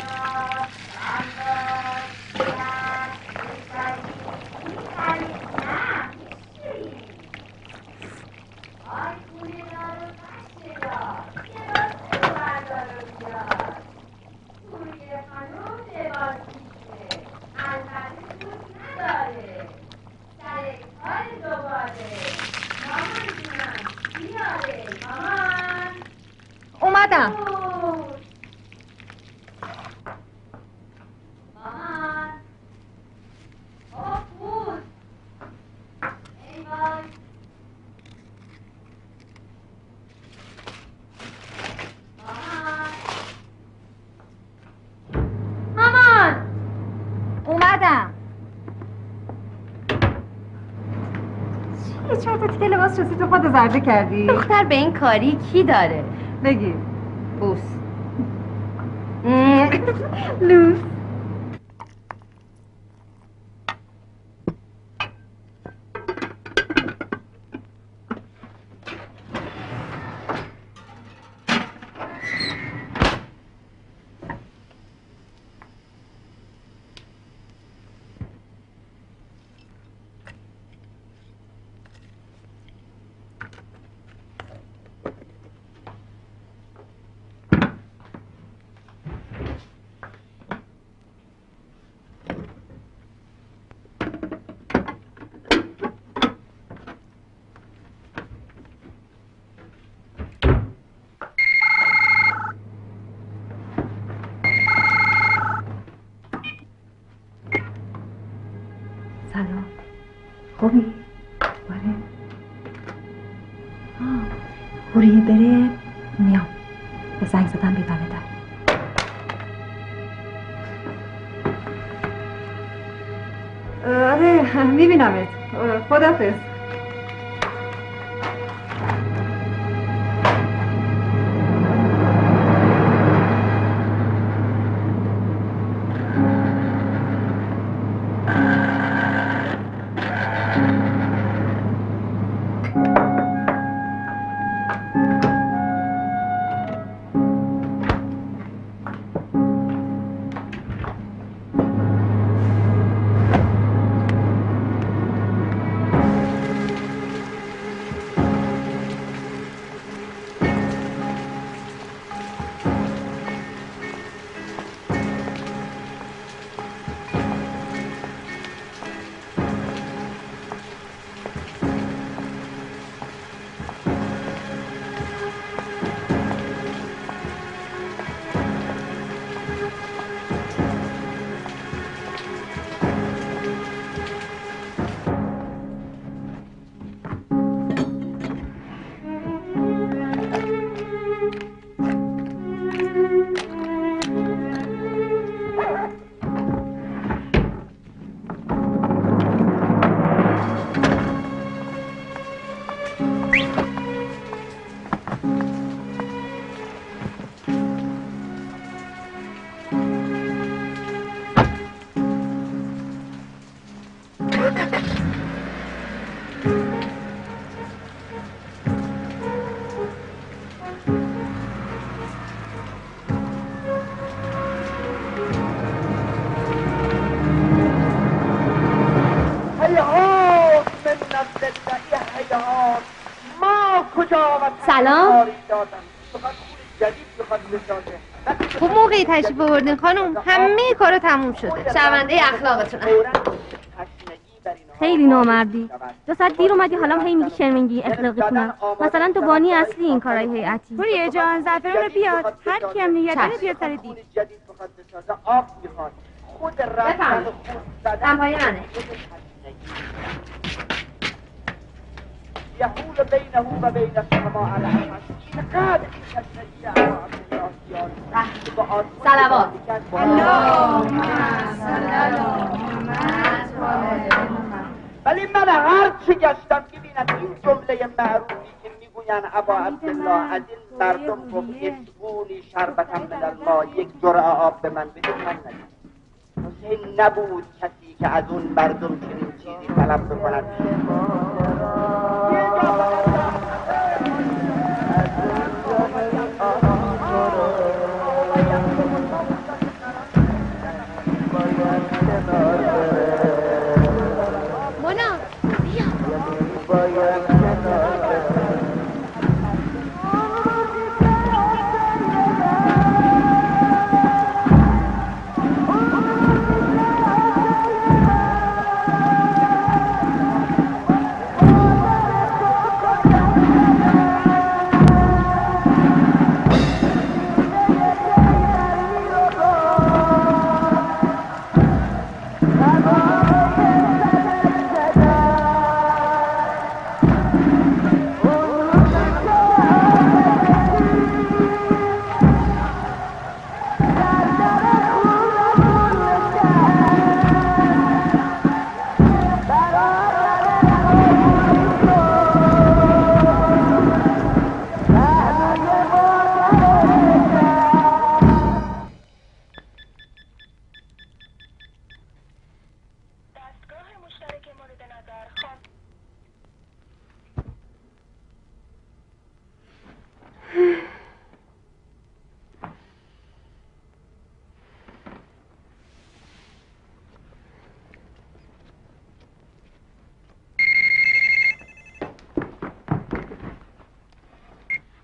اومدم. چرا تا تیکه لباس شستی تو خود زرده کردی؟ دختر به این کاری کی داره؟ بگی بوس لوس. خوبی؟ باره؟ هوری بره میام. به زنگ زدم بیدمه در. آره میبینمت. خداحافظ. سلام. خوب موقعی تشریف آوردین خانم. همه کارا تموم شده. شرمنده اخلاقتونم. خیلی نامردی. 2 ساعت دیر اومدی حالا هی میگی شرمنگی اخلاقتونم. مثلا تو بانی اصلی این کارهای هیئتی. پوریه جان زعفران رو بیاد. هر کیم نیت داره بیاد سر دید. بفهم. دمپایی منه. يحول بينه وبين السماء على حسين قادر صلوات اللهم ولی من هر چه گشتم ببینم این جمله معروفی که میگوین ابا عبدالله از این مردم گفت اسقونی شربتم من الماء، یک جرعه آب به من بده، من ندید. حسین نبود کسی که از اون مردم چنین چیزی طلب بکند.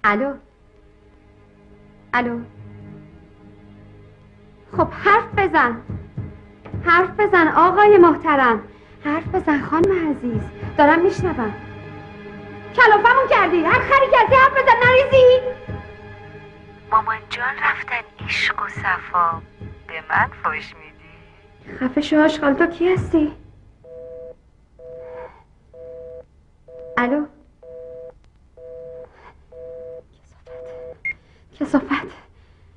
الو الو. خب حرف بزن آقای محترم، حرف بزن خانم عزیز، دارم میشنوم. کلافمون کردی، هر خری کردی، حرف بزن نریزی. مامان جان رفتن عشق و صفا، به من فوش میدی؟ خفه شو آشغال، تو کی هستی؟ الو. کثافت.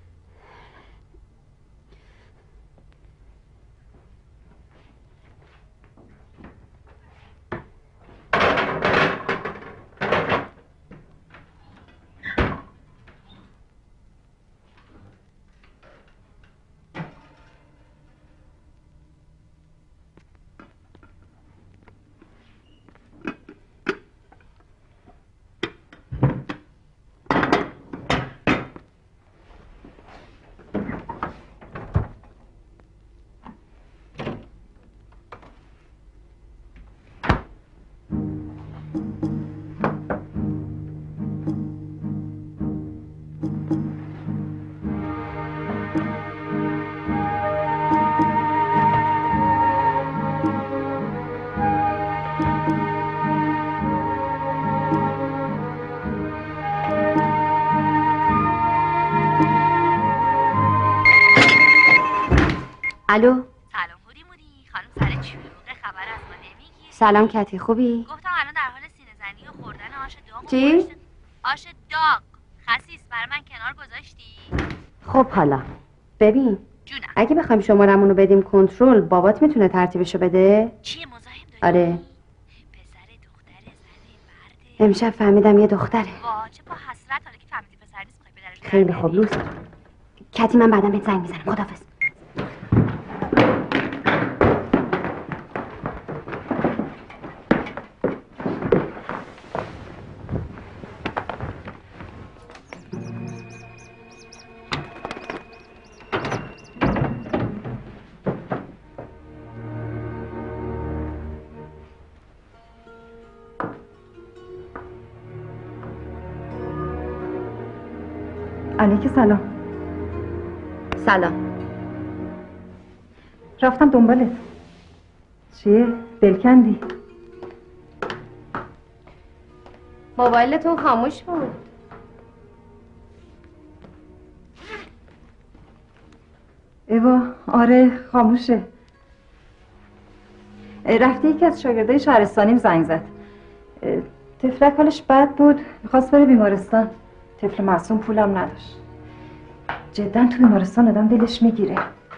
الو. سلام موری خانم، سر چلوغه خبر از ما نمیگیری؟ سلام کتی، خوبی؟ گفتم الان در حال سینه زنی و خوردن آش داغ. چی؟ آش داغ. خسیس برای من کنار گذاشتی؟ خب حالا ببین جونم. اگه بخوایم شمارمون رو بدیم کنترل، بابات میتونه ترتیبشو بده؟ چیه مزاحم داری؟ آره. پسر دختر زنه مرده؟ امشب فهمیدم یه دختره. وا چه با حسرت، حالا که فهمیدی پسر نیست میخوای پدرش خیلی خوب لوس. کتی من بعدم بهت زنگ میزنم. خدافظ. علیک سلام. سلام. رفتم دنبالت. چیه؟ دلکندی؟ موبایلتون خاموش بود. ایوا آره خاموشه. رفته یکی از شاگردای شهرستانیم زنگ زد. طفلک حالش بد بود، میخواست بره بیمارستان. طفل معصوم پولم نداشت. جدا تو بیمارستان آدم دلش میگیره.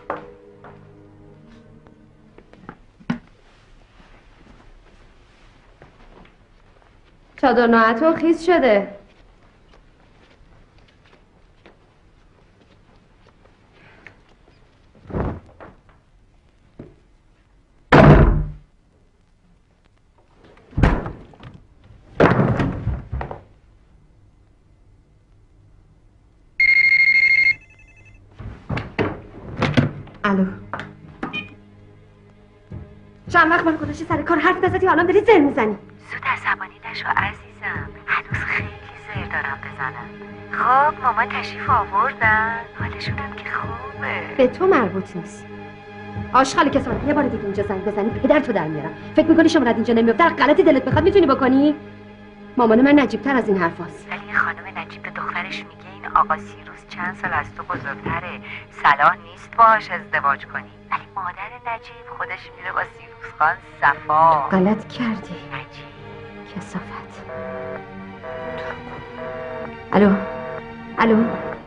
چادر ناهتون خیس شده. الو. چند وقت من گذاشتی سر کار حرف نزدی، حالا داری زر میزنی. زود عصبانی نشو عزیزم، هنوز خیلی زر دارم بزنم. خب مامان تشریف آوردن، حالشونم که خوبه. به تو مربوط نیست. آشغال کسافت، یه بار دیگه اینجا زنگ بزنی پدر تو در میارم. فکر میکنی شمارت اینجا نمیفته؟ غلطی دلت بخواد میتونی بکنی؟ مامان من نجیب تر از این حرفاست. ولی خانم نجیب به دخترش میگه این آقا سیروس چند سال از تو بزرگتره، صلاح نیست باهاش ازدواج کنی. ولی مادر نجیب خودش میره با سیروس خان صفا. غلط کردی نجیب کسافت. الو. الو.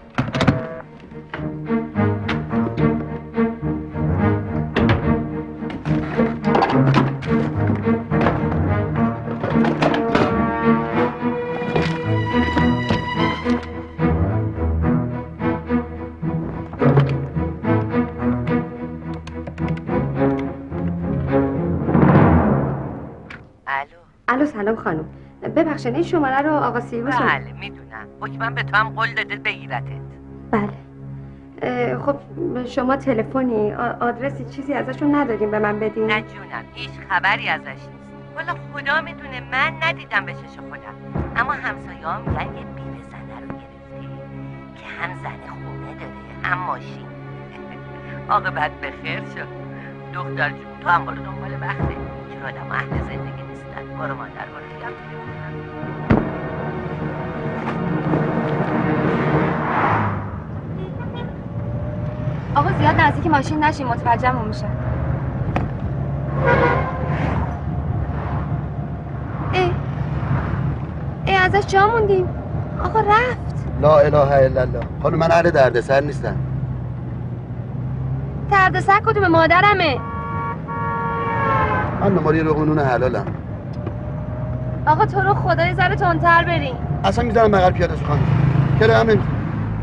الو سلام خانم، ببخشید این شماره رو آقا سیروس. بله میدونم، حکمم به تو هم قول داده بگیرتت. بله. خب شما تلفنی آدرسی چیزی ازشون نداریم به من بدین؟ نه جونم، هیچ خبری ازش نیست. والا خدا میدونه، من ندیدم به چش خودم، اما همسایه‌ها میگن یه بیوه زنه هم زن خونه داره هم ماشین. عاقبت به خیر شد. دختر جون تو هم برو دنبال بخته که آدم اهل زندگی نیستن. برو مادر برو دیگم آقا زیاد نزدیک ماشین نشین، متوجهمون میشه. ای ازش جا موندیم. آقا رفت. لا اله الا الله. خانم من اهل دردسر نیستم. دردسر کدوم مادرمه؟ من نماری رو قانون حلالم. آقا تو رو خدا یه ذره تندتر بریم. اصلا میذارم بغل پیاده شو خانم. کرایه هم نمی‌کنم.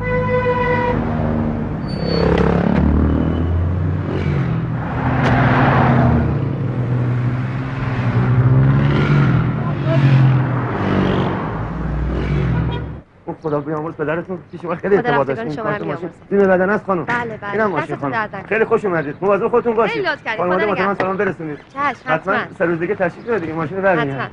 خدا بیامرز پدرتون پیش ما خیلی اعتماد داشتین. شما رو بیامرز. دین بدن است خانم. بله بله. اینم ماشین خانم. خیلی خوش اومدید. مواظب خودتون باشید. خیلی لطف کردید. خانواده محترم سلام برسونید. چشم حتما. حتما 3 روز دیگه تشریف بیارید دیگه ماشین رو برمی‌گردید. حتما.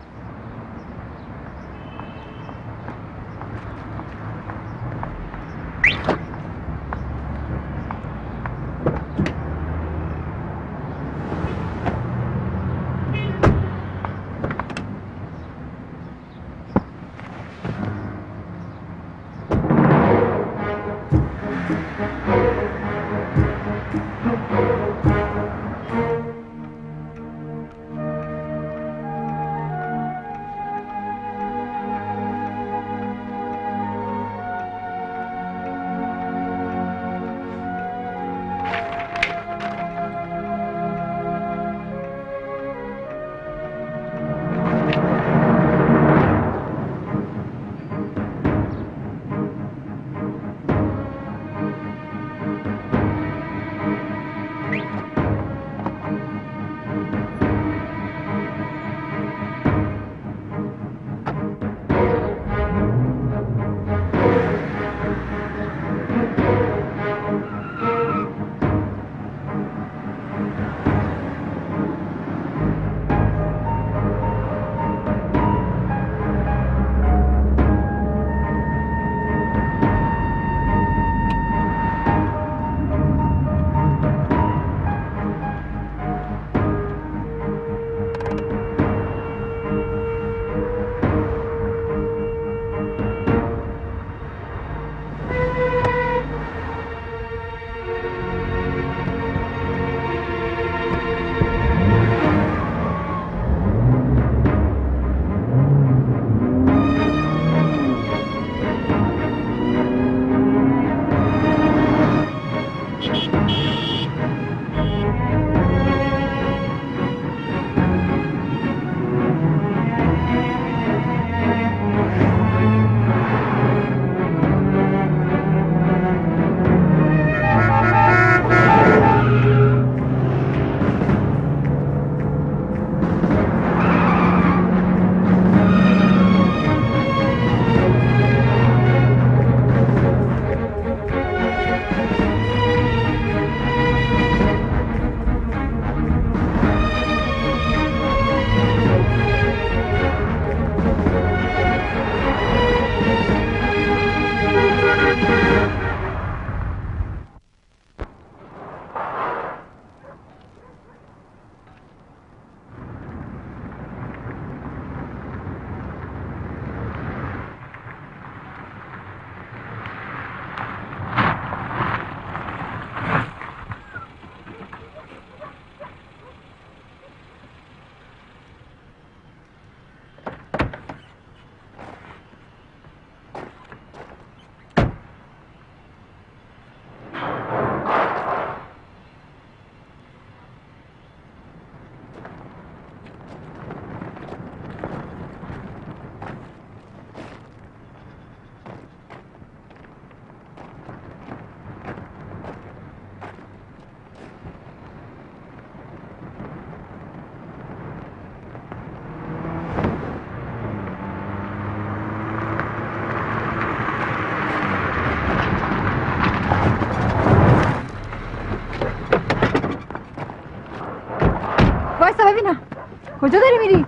ببینم کجا داری میری؟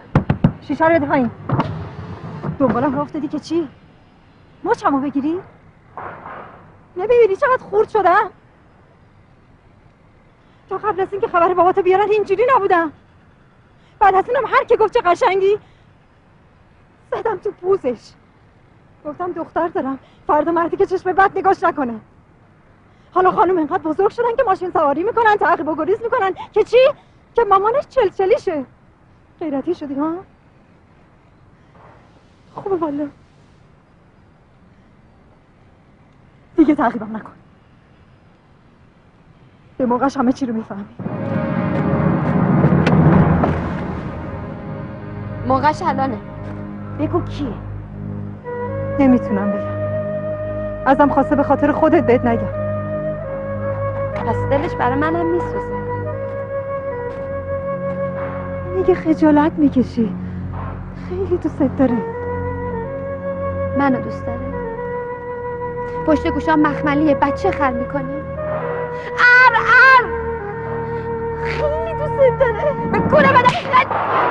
شیشه رو بده پایین. دنبالم راه افتادی که چی؟ مچمو بگیری؟ نمیبینی چقدر خورد شدم؟ تا قبل از اینکه خبر باباتو بیارن اینجوری نبودم. بعد از اونم هر که گفت چه قشنگی زدم تو پوزش. گفتم دختر دارم، فردا مردی که چشم بد نگاش نکنه. حالا خانم اینقدر بزرگ شدن که ماشین سواری میکنن، تعقیب و گریز میکنن که چی؟ که مامانش چلچلیشه. غیرتی شدی ها؟ خوبه والا. دیگه تعقیبم نکن. به موقعش همه چی رو میفهمی. موقعش الانه. بگو کیه؟ نمیتونم بگم. ازم خواسته به خاطر خودت بهت نگم. پس دلش برای منم میسوزه. میگه خجالت میکشی. خیلی دوست داره. منو دوست داره. پشت گوشام مخملی بچه خر میکنی. خیلی دوست داره. به گونه بدم.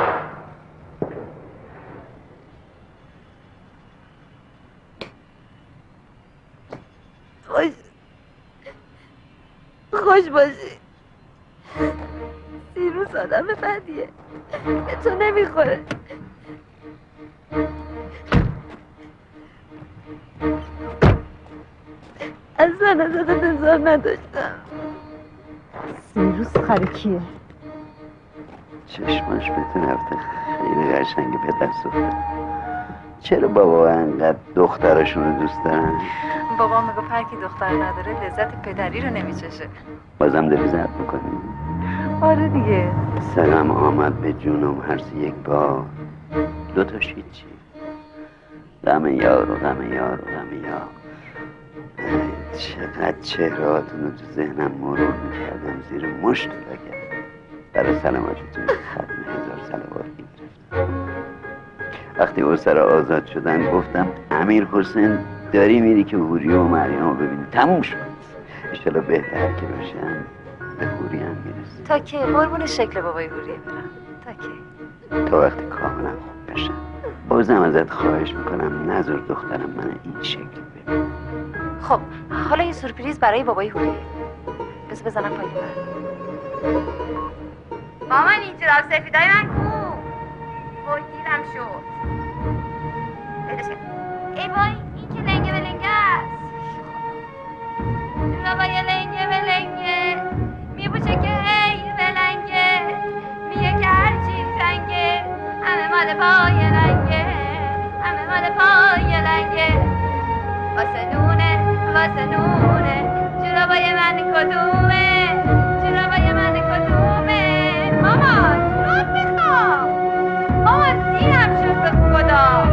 خوش باشی. سیروس آدم بدیه، به تو نمیخوره. اصلا ازت انتظار نداشتم. سیروس خرکیه. چشماش به تو رفته، خیلی قشنگه پدر سوخته. چرا بابا انقدر دخترشون رو دوست دارن؟ بابا میگه هر کی دختر نداره لذت پدری رو نمیچشه. بازم داری زرد میکنی؟ آره دیگه. سلام آمد به جونم هر یک بار. دوتاش هیچی. غم یار و غم یار و غم یار. چقدر چهرهاتون رو تو ذهنم مرور میکردم زیر مشت بگم. برای سلامتیتون ختم 1000 صلوات میگرفتم. وقتی او سر آزاد شدن گفتم امیر حسین داری میری که حوری و مریم رو ببینی. تموم شد. انشالله بهتر که باشن به حوری هم میرسه. تا که قربون شکل بابای حوریه برم. تا که تا وقتی کاملا خوب بشن. بازم ازت خواهش میکنم نذار دخترم من این شکل ببین. خب حالا یه سورپریز برای بابای حوریه. بزنم پای من. مامان این جراب سفیدای من کو؟ وای دیرم شد. پیداش کرد. ای وای این که لنگه به لنگه است. جرابای لنگه به لنگه میبوشه که هی به لنگه میگه که هر چیز رنگه همه مال پای لنگه همه مال پای لنگه واسه نونه جرابای من کدومه جرابای من کدومه مامان جراب میخوام مامان دیرم شد به خدا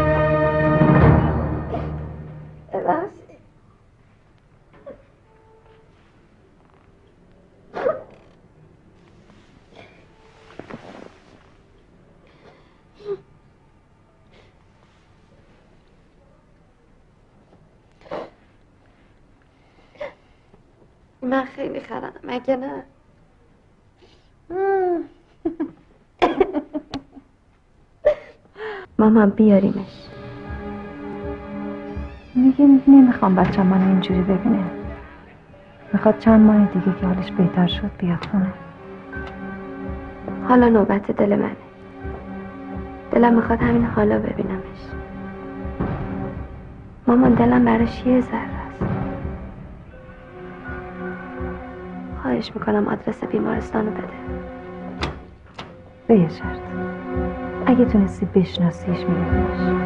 من خیلی خرم مگه نه؟ مامان بیاریمش. میگه نمیخوام بچم منو اینجوری ببینه. میخواد چند ماه دیگه که حالش بهتر شد بیاد خونه. حالا نوبت دل منه. دلم میخواد همین حالا ببینمش. مامان دلم براش یه ذره است. خواهش میکنم آدرس بیمارستانو بده. به یه شرط. اگه تونستی بشناسیش میبینیش.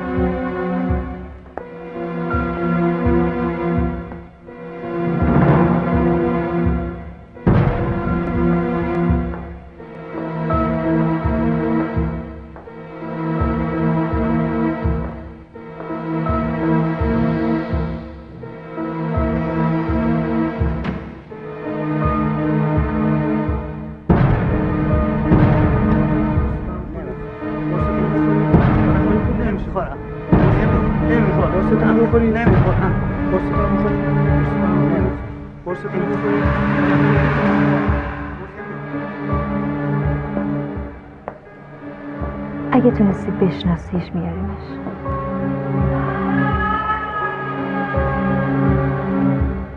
اگه تونستی بشناسیش میاریمش.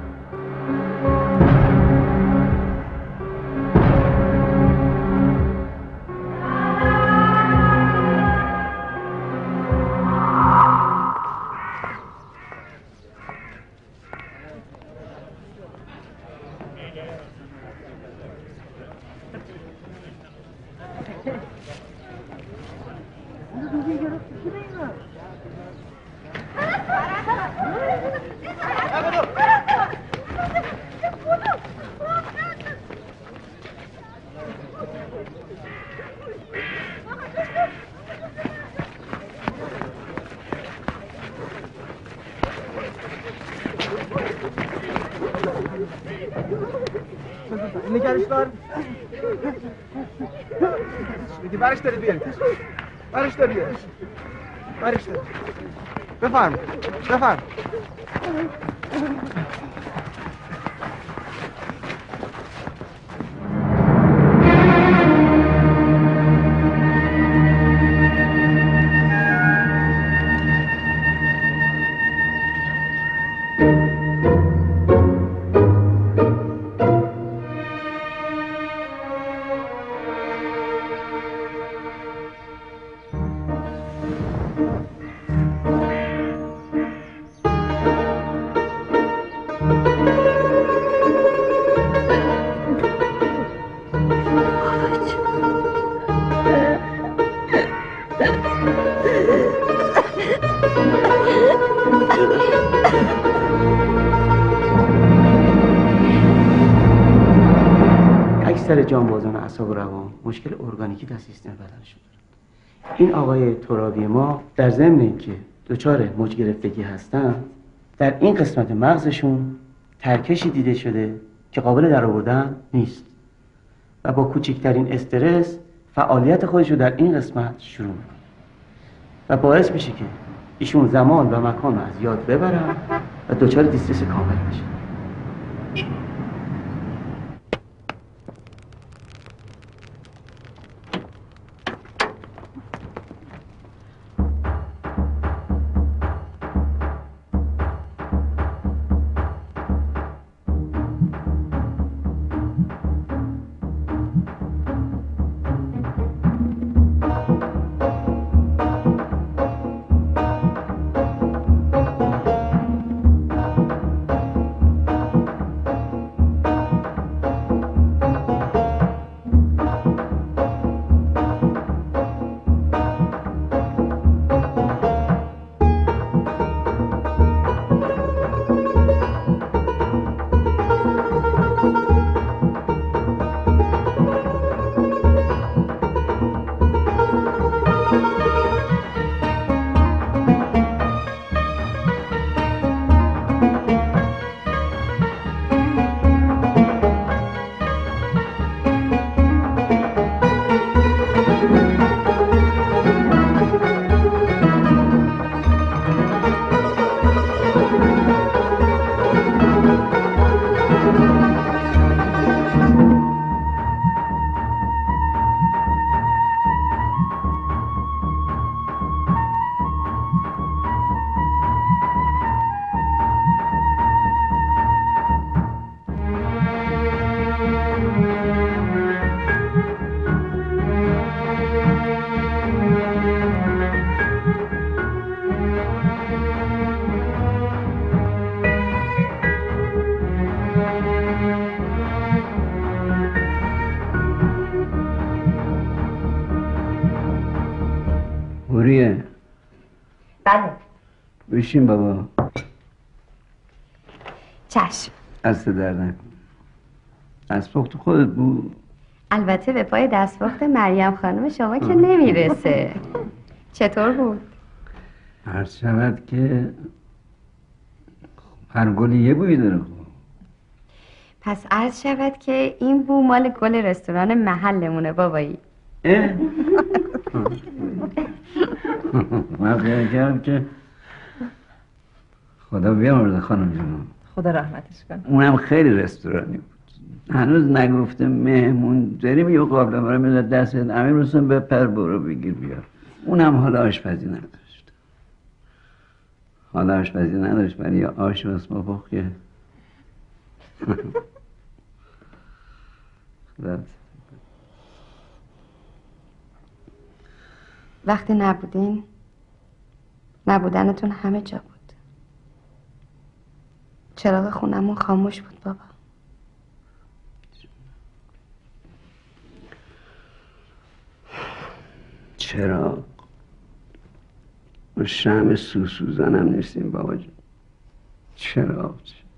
نگرش دار میگی برش داری بیاری برش داری بیاری برش داری بفرم اکثر جانبازان اعصاب و روان مشکل ارگانیکی در سیستم بدنشون دارن. این آقای ترابی ما در ضمن اینکه دچار موج گرفتگی هستن، در این قسمت مغزشون ترکشی دیده شده که قابل درآوردن نیست و با کوچکترین استرس فعالیت خودش رو در این قسمت شروع میکنه و باعث میشه که ایشون زمان و مکان رو از یاد ببرن و دچار دیسترس کامل بشه. موریه بله بشین بابا. چشم. دست در نکن. دستپخت خودت بود؟ البته به پای دستپخت مریم خانم شما که نمیرسه. چطور بود؟ عرض شود که هر گلی یه بویی داره. پس عرض شود که این بو مال گل رستوران محلمونه بابایی. من خیال کردم که خدا بیامرزه خانم جون. خدا رحمتش کنه. اونم خیلی رستورانی بود. هنوز نگفته مهمون داریم یه قابل ما رو میداد دست امیر حسین بپر برو بگیر بیار. اونم حالا آشپزی نداشت. حالا آشپزی نداشت ولی یه آش واسه ما پخت که وقتی نبودین نبودنتون همه جا بود. چراغ خونمون خاموش بود بابا. چرا؟ ما شمع سوزن هم نیستیم بابا جون. چرا؟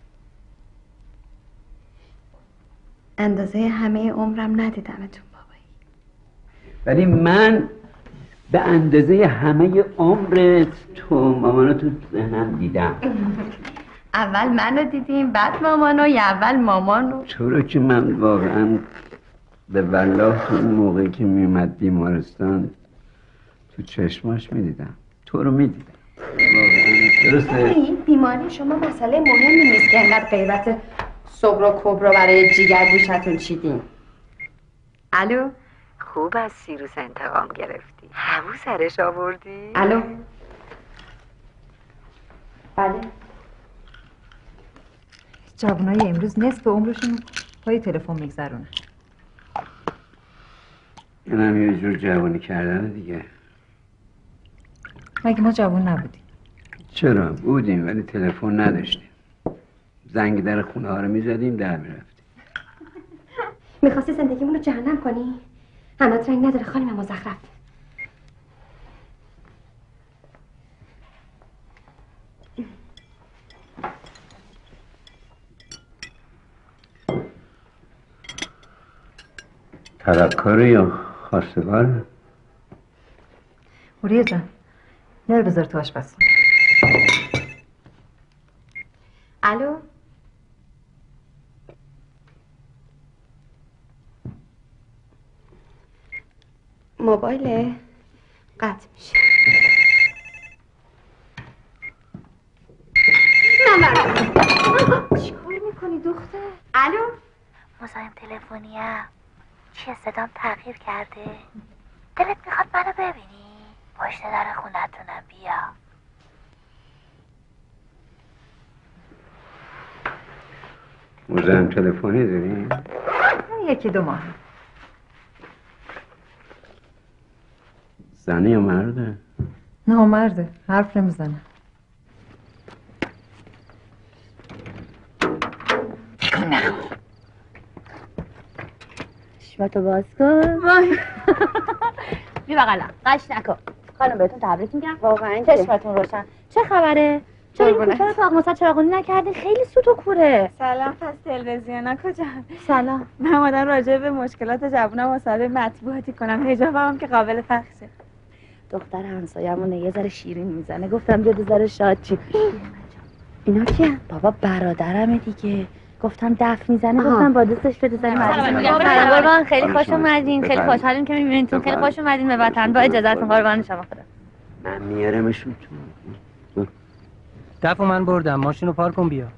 اندازه همه عمرم ندیدمتون بابایی. ولی من به اندازه همه عمرت تو مامانو تو ذهنم دیدم. اول منو دیدیم بعد مامانو یا اول مامانو؟ تو رو که من واقعا به والله تو اون موقعی که میومد بیمارستان تو چشماش میدیدم، تو رو میدیدم واقعا. درسته؟ این بیماری شما مسئله مهمی نیست که انقدر غیبت صبر و کبرا برای جیگر گوشتون چیدین. الو؟ خوب از سیروس انتقام گرفتی. همو سرش آوردی؟ الو؟ بله؟ جوانای امروز نصف عمرشون پای تلفن میگذرونن. اینم یه جور جوانی کردن دیگه. مگه ما جوان نبودیم؟ چرا؟ بودیم ولی تلفن نداشتیم. زنگ در خونه ها رو میزدیم در میرفتیم. میخواستی زندگیمون رو جهنم کنی؟ همت رنگ نداره خانم مزخرف. طلبکاره یا خواستگار؟ هوریه جان نر بذار تو آشپزخونه. الو؟ موبایل قطع میشه. چیکار میکنی دختر؟ الو؟ مزاحم تلفنیم. چیه صدام تغییر کرده؟ دلت میخواد منو ببینی؟ پشت در خونتونم بیا. مزاحم تلفنی داریم؟ یکی دو ماه. زنه یا مرده؟ نه مرده، حرف نمیزنه. چشماتو باز کن. وای بی بغلم قش نکن. خانم بهتون تبریک میگم. واقعا چشمتون روشن. چه خبره؟ چرا این کوچه رو تاق مصد چراغونی نکردین؟ خیلی سوت و کوره. سلام. پس تلویزیونا کجا؟ سلام. من اومدم راجع به مشکلات جوونا مصاحبه مطبوعاتی کنم. حجابم که قابل فحشه. دختر همسایه‌مونه یه ذره شیرین میزنه. گفتم بیاد یه ذره شاد چی. اینا کیه؟ بابا برادرمه دیگه. گفتم دف میزنه. گفتم با دوستش بده زنی قربان. خیلی خوش اومدین. خیلی خوشحالیم که میبینیتون. خیلی خوش اومدین به وطن. با اجازهتون قربان شما خدا. من میارمشون تو. دفعه من بردم. ماشینو پارک کن بیا.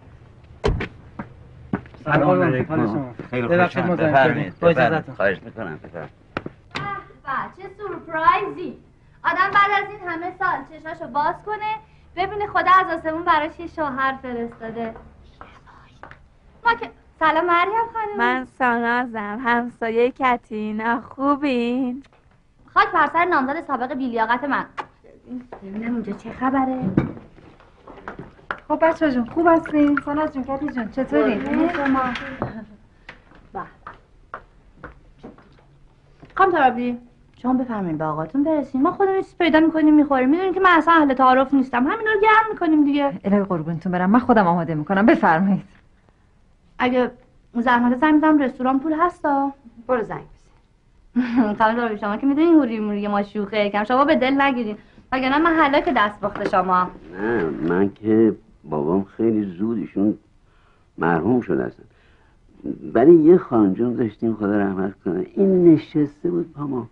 سلام علیکم. خیلی خوش اومدید. بفرمایید. با اجازهتون. خواهش میکنم. بفرمایید. چه سورپرایزی. آدم بعد از این همه سال چشاشو باز کنه ببینه خدا از آسمون براش یه شوهر فرستاده. ما که سلام مریم خانم. من سانازم، همسایه کتینا. خوبین؟ خاک بر سر نامزد سابق بیلیاقت من. ببینم اونجا چه خبره؟ خب بچه جون خوب هستین؟ ساناز جون کتی جون چطوری؟ شما خانم ترابی شما بفرمایید به آقاتون برسیم. ما خودمون چیز پیدا میکنیم میخوریم. میدونین که من اصلا اهل تعارف نیستم. همینا رو گرم میکنیم دیگه. الهی قربونتون برم. من خودم آماده میکنم. بفرمایید. اگه زحمت زنگ بزنم رستوران پول هستا؟ برو زنگ بزن. خانم ترابی شما که میدونین هوری موری ما شوخه یکم. شما به دل نگیرین. وگرنه من هلاک دست باخته شما. نه من که بابام خیلی زود ایشون مرحوم شده هستن. ولی یه خانجون داشتیم خدا رحمت کنه. این نشسته بود پا ما.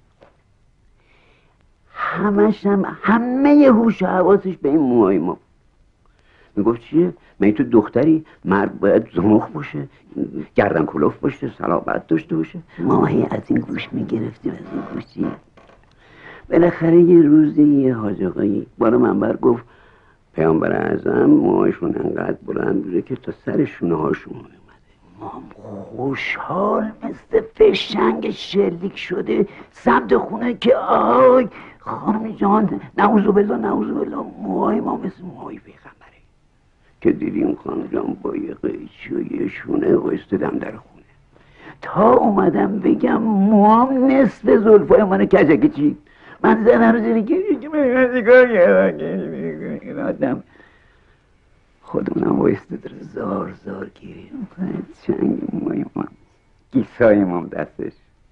همه هوش و حواسش به این موهای ما. میگفت چیه؟ من تو دختری مرد باید زمخ باشه، گردن کلوف باشه، صلابت داشته باشه. ماهی از این گوش میگرفتیم از این گوشی. بالاخره یه روزی یه حاج آقایی بالا منبر گفت پیامبر اعظم موهاشون انقدر بلند بوده که تا سر شونه هاشون اومده. ما خوشحال مثل فشنگ شلیک شده سمت خونه که آی خانم جان نعوذ بالله نعوذ بالله موهای ما مثل موهای پیغمبره. که دیدیم خانم جان با یه قیچی و یه شونه قیستدم در خونه. تا اومدم بگم موام نصف زلفای من کجکی چید. من زنم رو زیر که من نگاه کردم آدم خودمونم بایسته داره زار زار گیری میکنه چنگ موی من گیسای مام دستش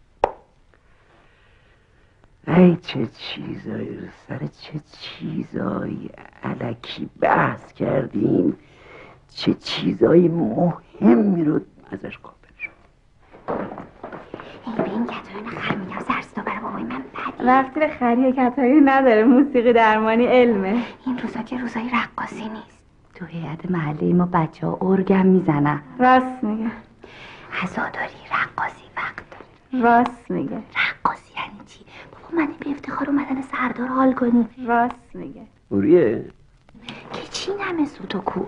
ای چه چیزایی رو سر چه چیزایی الکی بحث کردیم چه چیزایی مهمی رو ازش قابل شد ای به این کتایون خر میگم سرستا برای بابای من بدی وقتی به خری کتایی نداره موسیقی درمانی علمه این روزا که روزای رقاصی نیست تو هیئت محله ما بچه ها ارگم میزنن راست میگه عزاداری رقاصی وقت داره راست میگه رقاصی یعنی چی؟ بابا من به افتخار اومدن سردار حال کنی راست میگه اوریه که چی نمه سوت و کور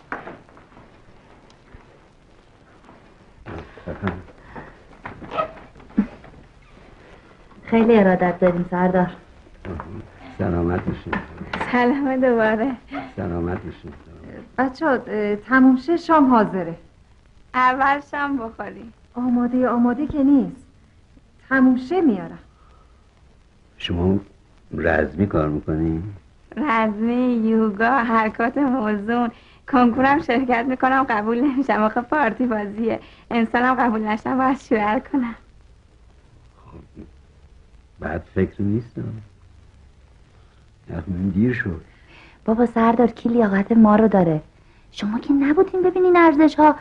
خیلی ارادت داریم سردار سلامت باشین سلامه دوباره سلامت باشین بچه ها تموم شه شام حاضره اول شام بخوری آماده که نیست تموم شه میارم شما رزمی کار میکنی؟ رزمی یوگا حرکات موزون کنکورم شرکت میکنم قبول نمیشم آخه پارتی بازیه انسانم قبول نشم باید شوهر کنم بعد فکر نیستم یعنی دیر شد بابا سردار کی لیاقت ما رو داره شما که نبودین ببینین ارزش ها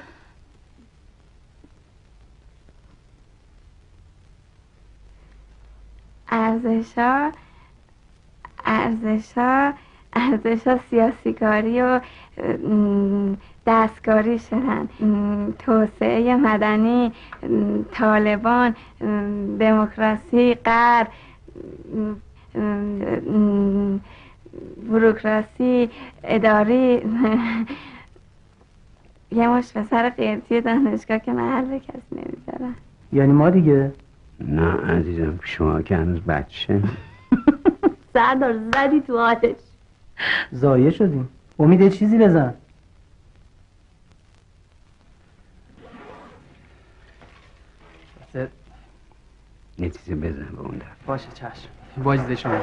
ارزش ها سیاسی کاری و دستکاری شدن توسعه مدنی طالبان دموکراسی غرب بوروکراسی اداری یه مش پسر قیرتی دانشگاه که محل کسی نمیذارن یعنی ما دیگه نه عزیزم شما که هنوز بچه سردار زدی تو آتش ضایع شدیم امید چیزی بزن یه چیزی بزن به اون دفعه باشه چشم واجد شما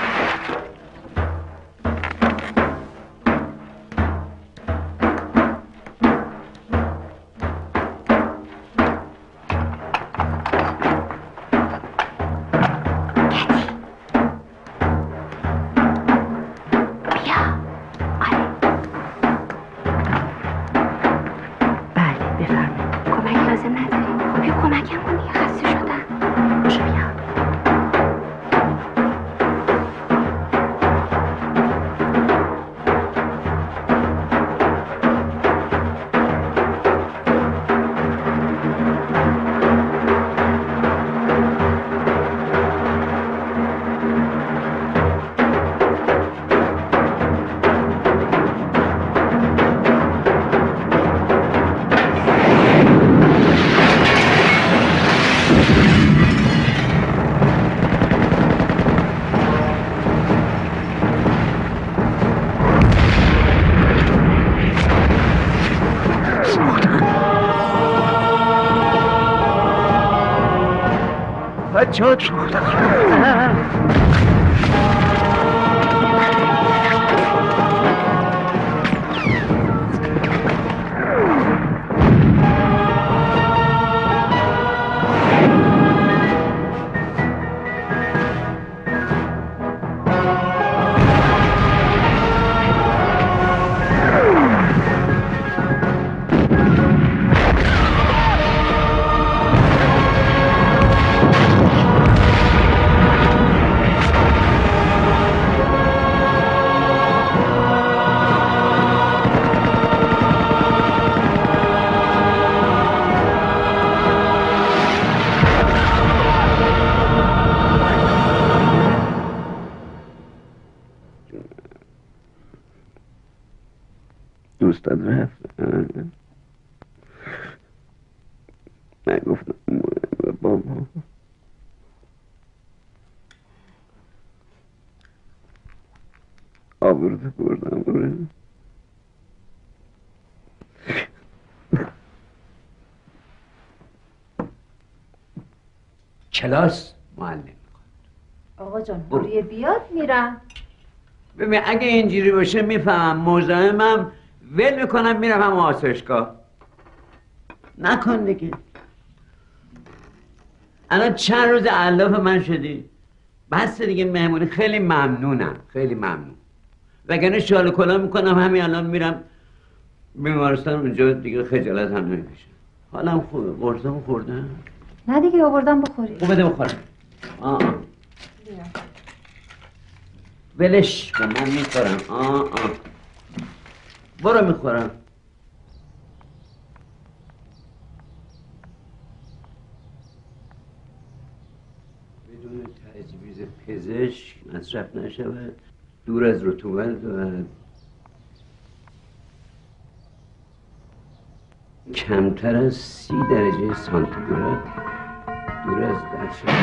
بچه‌هات دوستت رفت نگفتم بابا آبروتو بردم کلاس معلم میخواد آقا جان نوریه بیاد میرم. ببین اگه اینجوری باشه میفهمم مزاحمم ول میکنم میرم هم آسایشگاه. نکن دیگه. الان چند روز علاف من شدی. بس دیگه مهمونی. خیلی ممنونم، خیلی ممنون. وگرنه شال کلا میکنم همین الان میرم بیمارستان، اونجا دیگه خجالت هم نمیکشم. حالم خوبه. قرصمو خوردم؟ نه دیگه آوردم بخوری. خوب بده بخورم. ولش کن من میخورم. برو میخورم. بدون تجویز پزشک مصرف نشود، دور از رطوبت و کمتر از 30 درجه سانتیگراد دور از بچه.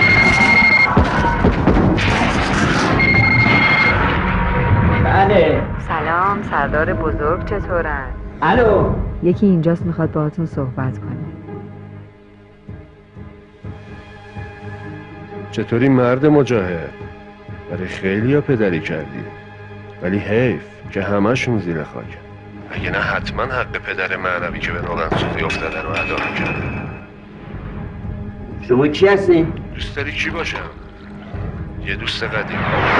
بله. سلام سردار بزرگ، چطورن؟ الو. یکی اینجاست میخواد باهاتون صحبت کنه. چطوری مرد مجاهد؟ برای خیلی ها پدری کردی، ولی حیف که همه‌شون زیر خاکن. اگه نه حتما حق پدر معنوی که به روغن سوزی افتاده رو ادا می‌کرد. شما کی هستی؟ دوست داری کی باشم؟ یه دوست قدیم.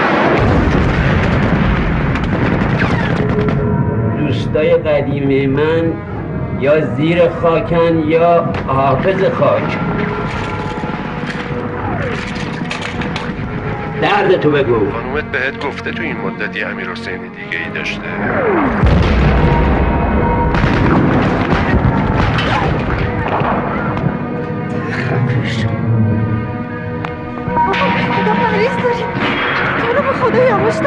دوستای قدیمی من یا زیر خاکن یا حافظ خاک. درد تو بگو. خانومت بهت گفته تو این مدتی امیر حسینی دیگه ای داشته؟ خدا مریض داریم. تو رو به خدا یواش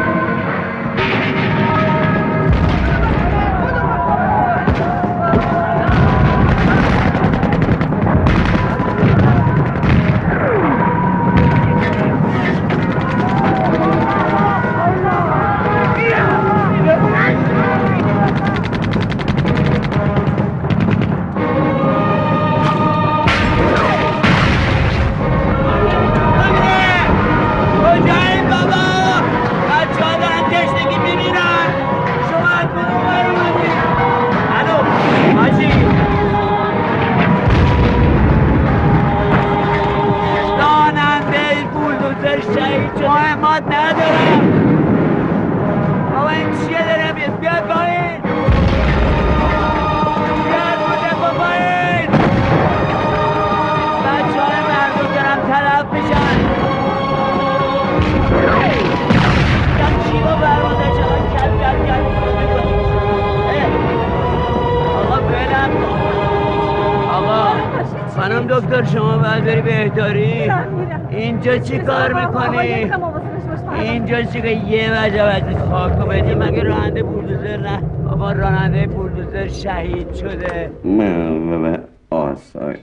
خانم دکتر شما باید بری بهداری. اینجا چی کار میکنی؟ اینجا چی که یه وجه وقتی خاکو بدی مگه راننده بولدوزر نه؟ بابا راننده بولدوزر شهید شده. من آسایش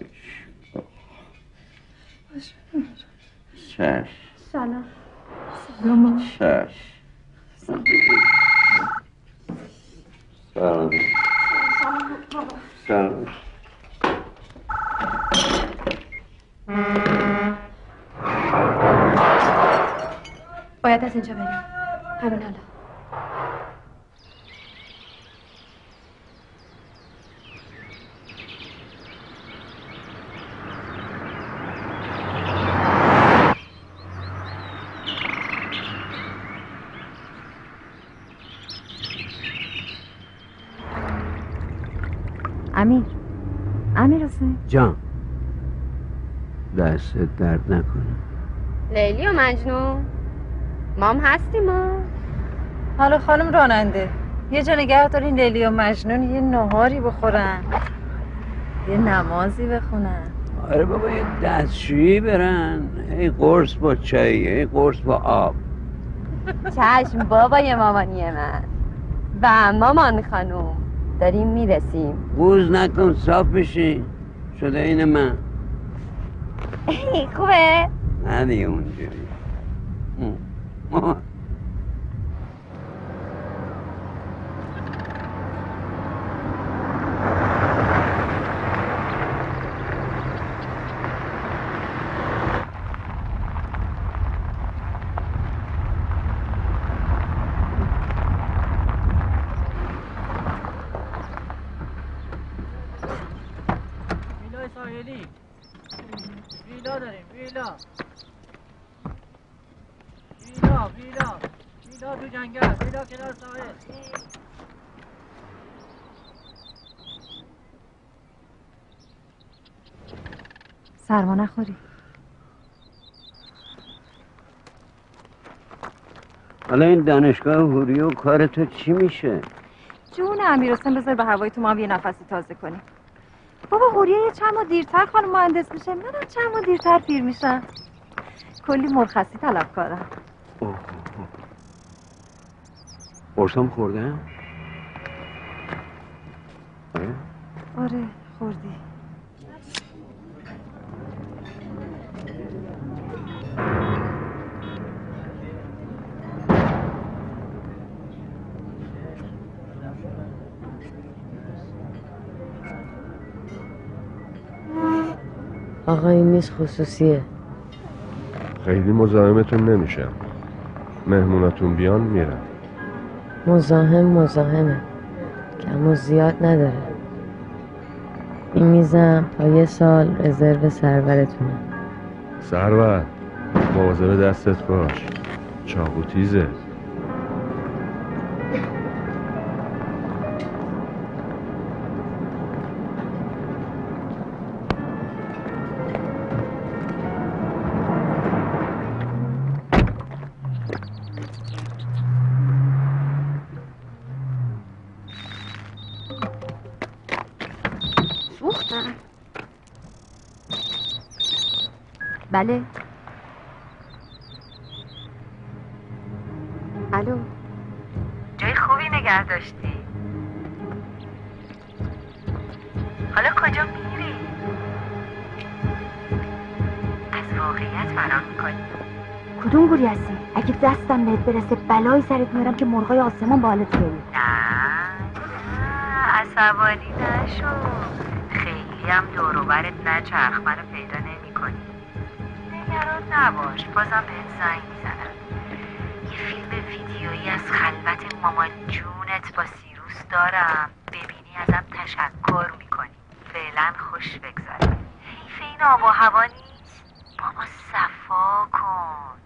چش سلام. چش سلام. سلام. باید از اینجا بریم. همین حالا. امیر حسین جان دست درد نکنه. لیلی و مجنون مام هستیم ما. حالا خانم راننده یه جا نگه دارین لیلی و مجنون یه نهاری بخورن، یه نمازی بخونن. آره بابا یه دستشویی برن، یه قرص با چای، یه قرص با آب. چشم بابای مامانی من و مامان خانوم داریم میرسیم. گوز نکن صاف بشی شده این من. خوبه؟ نه دیگه اونجوری. ساحلی. ویلا داریم ویلا تو جنگل، ویلا کنار ساحل. سرما نخوری. حالا این دانشگاه حوری و کار تو چی میشه؟ جون امیرحسین بذار به هوای تو ما هم یه نفسی تازه کنیم. بابا حوریه یه چند ماه دیرتر خانم مهندس میشه، منم چند ماه دیرتر پیر میشم. کلی مرخصی طلبکارم. قرصام خورده؟ آره خوردی. آقا این میز خصوصیه. خیلی مزاحمتون نمیشم. مهموناتون بیان میرم. مزاحمه کم و زیاد نداره. این میزم تا 1 سال رزرو سرورتونه. سرور مواظب دستت باش، چاقو تیزه. بله. الو. جای خوبی نگه داشتی. حالا کجا میری؟ از واقعیت فرار میکنی. کدوم گوری هستی؟ اگه دستم بهت برسه بلایی سرت میارم که مرغای آسمان بالت بیاری. نه عصبانی نشو. خیلی هم دوروبرت نچرخ، منو پیدا نمی‌کنی. نگران نباش، بازم بهت زنگ میزنم. یه فیلم ویدیویی از خلوت مامان جونت با سیروس دارم، ببینی ازم تشکر میکنی. فعلا خوش بگذره. حیف این آب و هوا نیست، با ما صفا کن.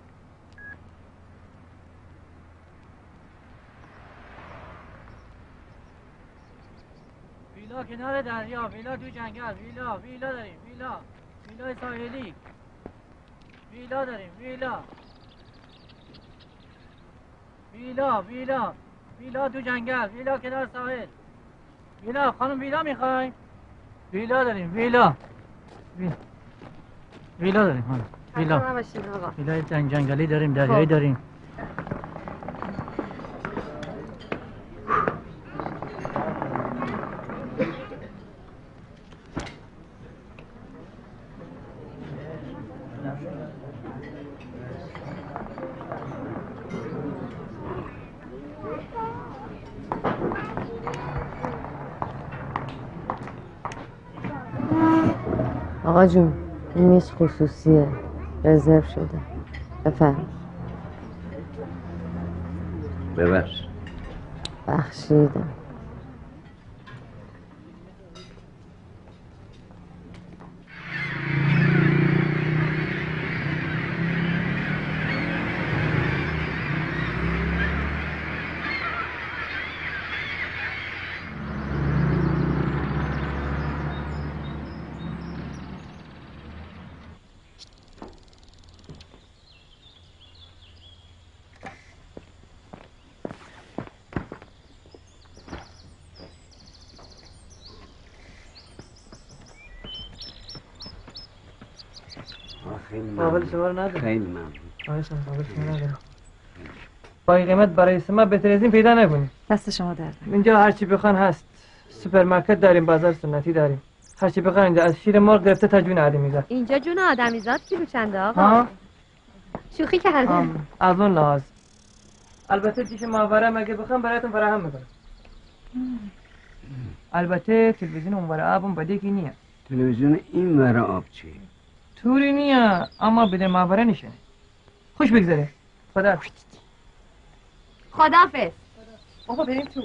ویلا کنار دریا، ویلا تو جنگل، ویلا داریم، ویلای ساحلی. ویلا داریم، ویلا تو جنگل، ویلا کنار ساحل. ویلا خانم، ویلا میخوای؟ ویلا داریم، ویلا داریم خانم. ویلای جنگلی داریم، دریایی داریم. آقا جون این میز خصوصیه، رزرو شده. بفرم. ببخش. بخشیدم. قابل شما رو نداره. خیلی ممنون. قابل شما نداره. با این قیمت برای شما بهتر از این پیدا نکنید. دست شما درد. اینجا هرچی بخوان هست. سوپرمارکت داریم، بازار سنتی داریم. هرچی بخوان اینجا، از شیر مرغ گرفته تا جون آدمیزاد. اینجا جون آدمیزاد کیلو چنده آقا؟ شوخی کردم. از اون لحاظ. البته دیش ماهواره مگه بخوام برایتون فراهم میکنم. البته تلویزیون اونور آبم بده کی نیه. تلویزیون این ور آب چی؟ توری نیه، اما بده ماهواره نشنه. خوش بگذره. خداحافظ. بابا بریم تو.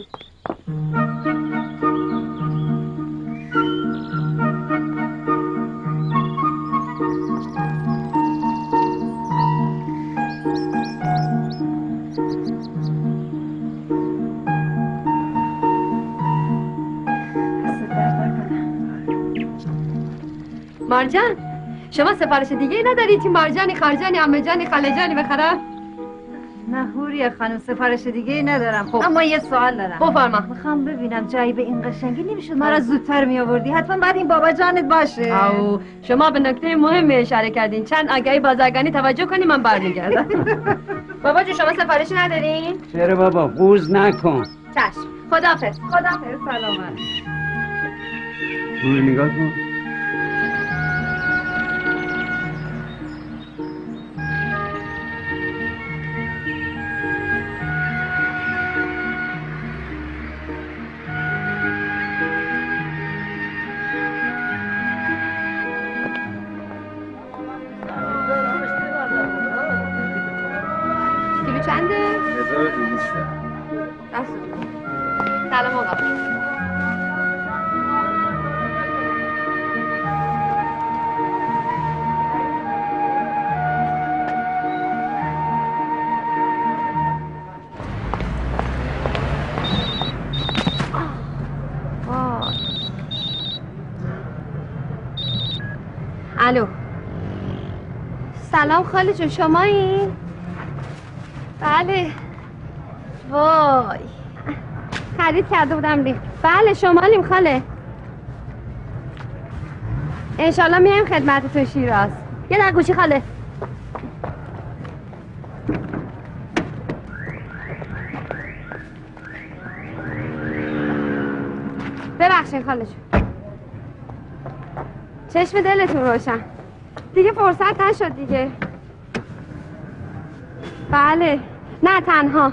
مرجان شما سفارش دیگه نداری؟ تی مرجانی خرجانی عمجانی خالجانی بخرم؟ نه هوریه خانم سفارش دیگه ندارم. خب اما یه سوال دارم. بفرما. میخوام ببینم جایی به این قشنگی نمیشد ما را زودتر می آوردی؟ حتما بعد این بابا جانت باشه. او شما به نکته مهم اشاره کردین. چند آگهی بازرگانی توجه کنی من برمیگردم. بابا جو شما سفارشی ندارین؟ چرا بابا قوز نکن. چشم. خداحافظ. خداحافظ. سلامت. برو نگاه کن. کیلو چنده؟ 1200. سلام آقا. الو سلام خاله جون شمایی؟ بله وای خرید کرده بودم ریخت. بله شمالیم خاله انشالله میایم خدمتتون شیراز. یه در گوشی خاله. ببخشید خاله جون چشم دلتون روشن دیگه فرصت نشد دیگه. بله نه تنها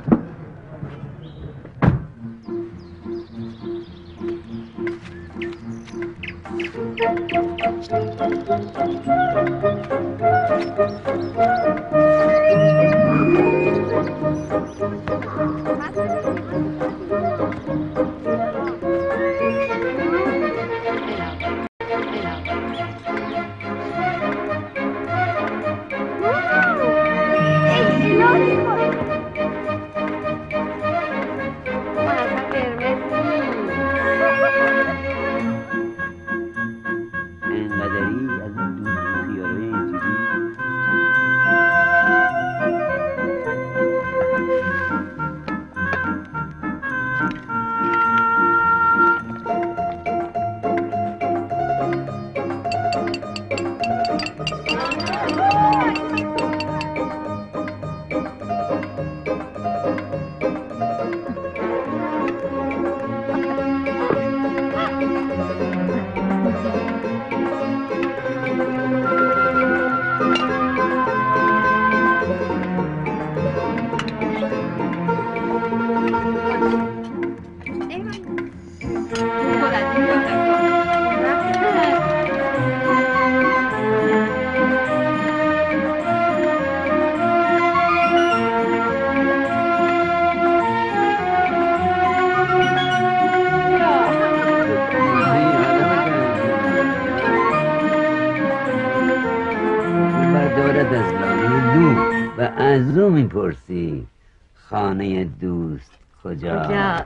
از رو میپرسی خانه دوست کجاست؟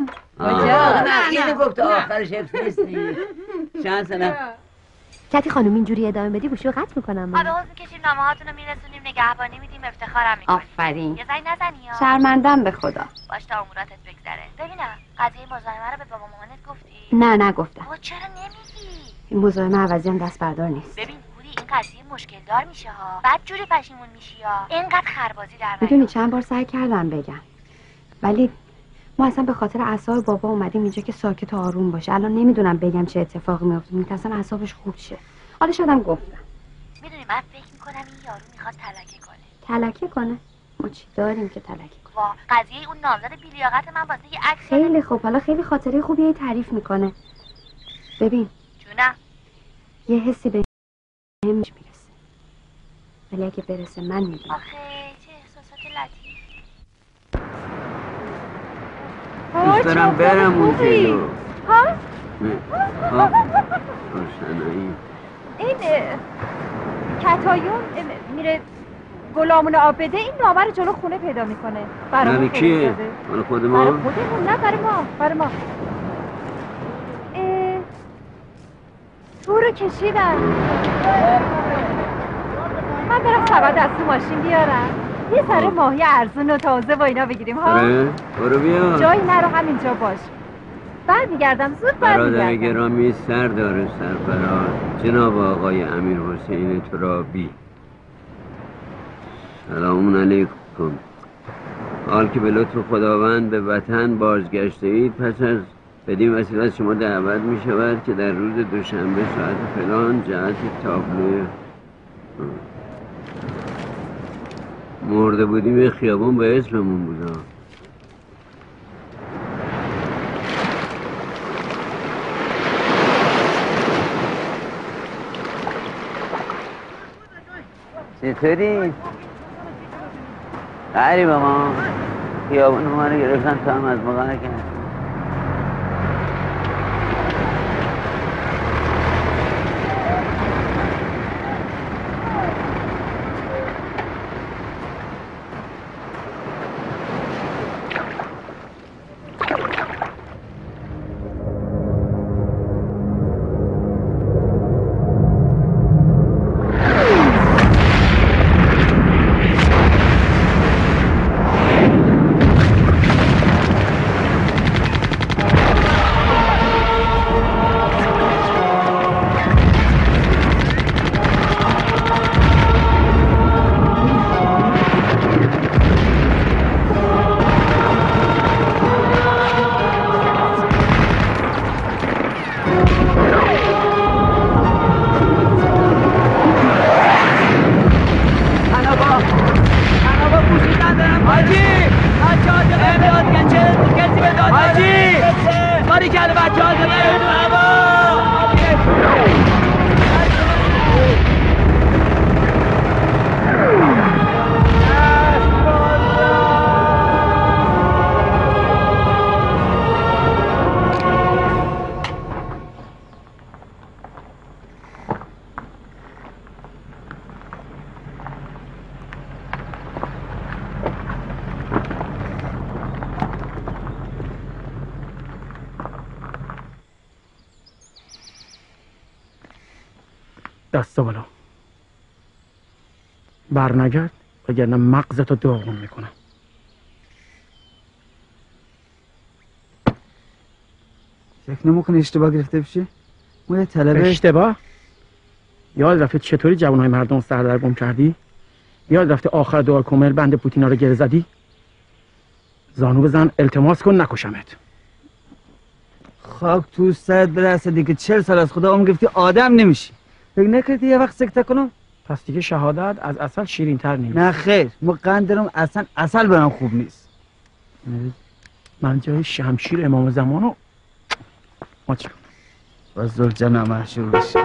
اینو گفت آخرش حفظ نیستی. چند سنه؟ کتی خانم اینجوری ادامه بدی گوشو قطع میکنم. آره حوض میکشیم نامه هاتون رو میرسونیم نگهبانی میدیم افتخارم میکنیم. آفرین. یه زنگ نزنی ها. شرمندم به خدا. باش تا اموراتت بگذره. ببینم قضیه مزاحمه رو به بابا مامانت گفتی؟ نه نگفتم. چرا نمیگی؟ این مزاحمه عوضی هم دست بردار نیست. ببین پوری این قضیه مشکل دار میشه ها. بعد جوری پشیمون میشی ها. اینقدر خربازی در میدونی چند بار سعی کردم بگم ولی ما اصلا به خاطر اعصاب بابا اومدیم اینجا که ساکت و آروم باشه. الان نمیدونم بگم چه اتفاقی میفته. میترسم اعصابش خورد شه. حالا شدم گفتم. میدونی من فکر میکنم این یارو میخواد تلکه کنه. تلکه کنه؟ ما چی داریم که تلکه کنه؟ وا قضیه اون نامزد بی‌لیاقت من واسه یه عکس خیلی خوب. حالا خیلی خاطره خوبی تعریف میکنه. ببین جونم یه حسی به هم میرسه ولی اگه برسه من میدونم. آخه چه احساسات لطیف. دوست دارم برم اون جلو. ها؟ روشنایی این کتایون میره گلامون آب بده. این نامه رو جلو خونه پیدا میکنه. برای کیه؟ برای خود ما؟ برای خودمون نه برای ما. رو کشیدن. من برم سبد از تو ماشین بیارم، یه سر ماهی ارزون و تازه با اینا بگیریم ها. برو بیا. جایی نرو، همینجا باش. برمیگردم، زود برادر برمیگردم. گرامی سردار سرفراز جناب آقای امیر حسین ترابی، سلام علیکم. حال که به لطف خداوند به وطن بازگشته اید، پس از بدین وسیله از شما دعوت می شود که در روز دوشنبه ساعت فلان جهت تابلو مرده بودیم خیابون به اسممون بودا. چطوری؟ غریب ما خیابون ما رو گرفتن تا هم از موقع نکن. دستا بالا، برنگرد وگرنه مغزتو داغون میکنم. فکر نمیکنی اشتباه گرفته بشی؟ ما یه طلبه اشتباه؟ یاد رفته چطوری جوانهای مردم سردرگم کردی؟ یاد رفته آخر دعا کمر بند پوتینا رو گره زدی؟ زانو بزن التماس کن نکشمت. خاک تو سرت برسه دیگه 40 سال از خدا گرفتی آدم نمیشی. فکر نکردی یه وقت سکته کنم؟ پس دیگه شهادت از عسل شیرین تر نیست. نه خیر، ما قند دارم، اصلا عسل برام خوب نیست. من جای شمشیر امام زمانو ما چی کنم؟ باز زلجمع محشور بشه.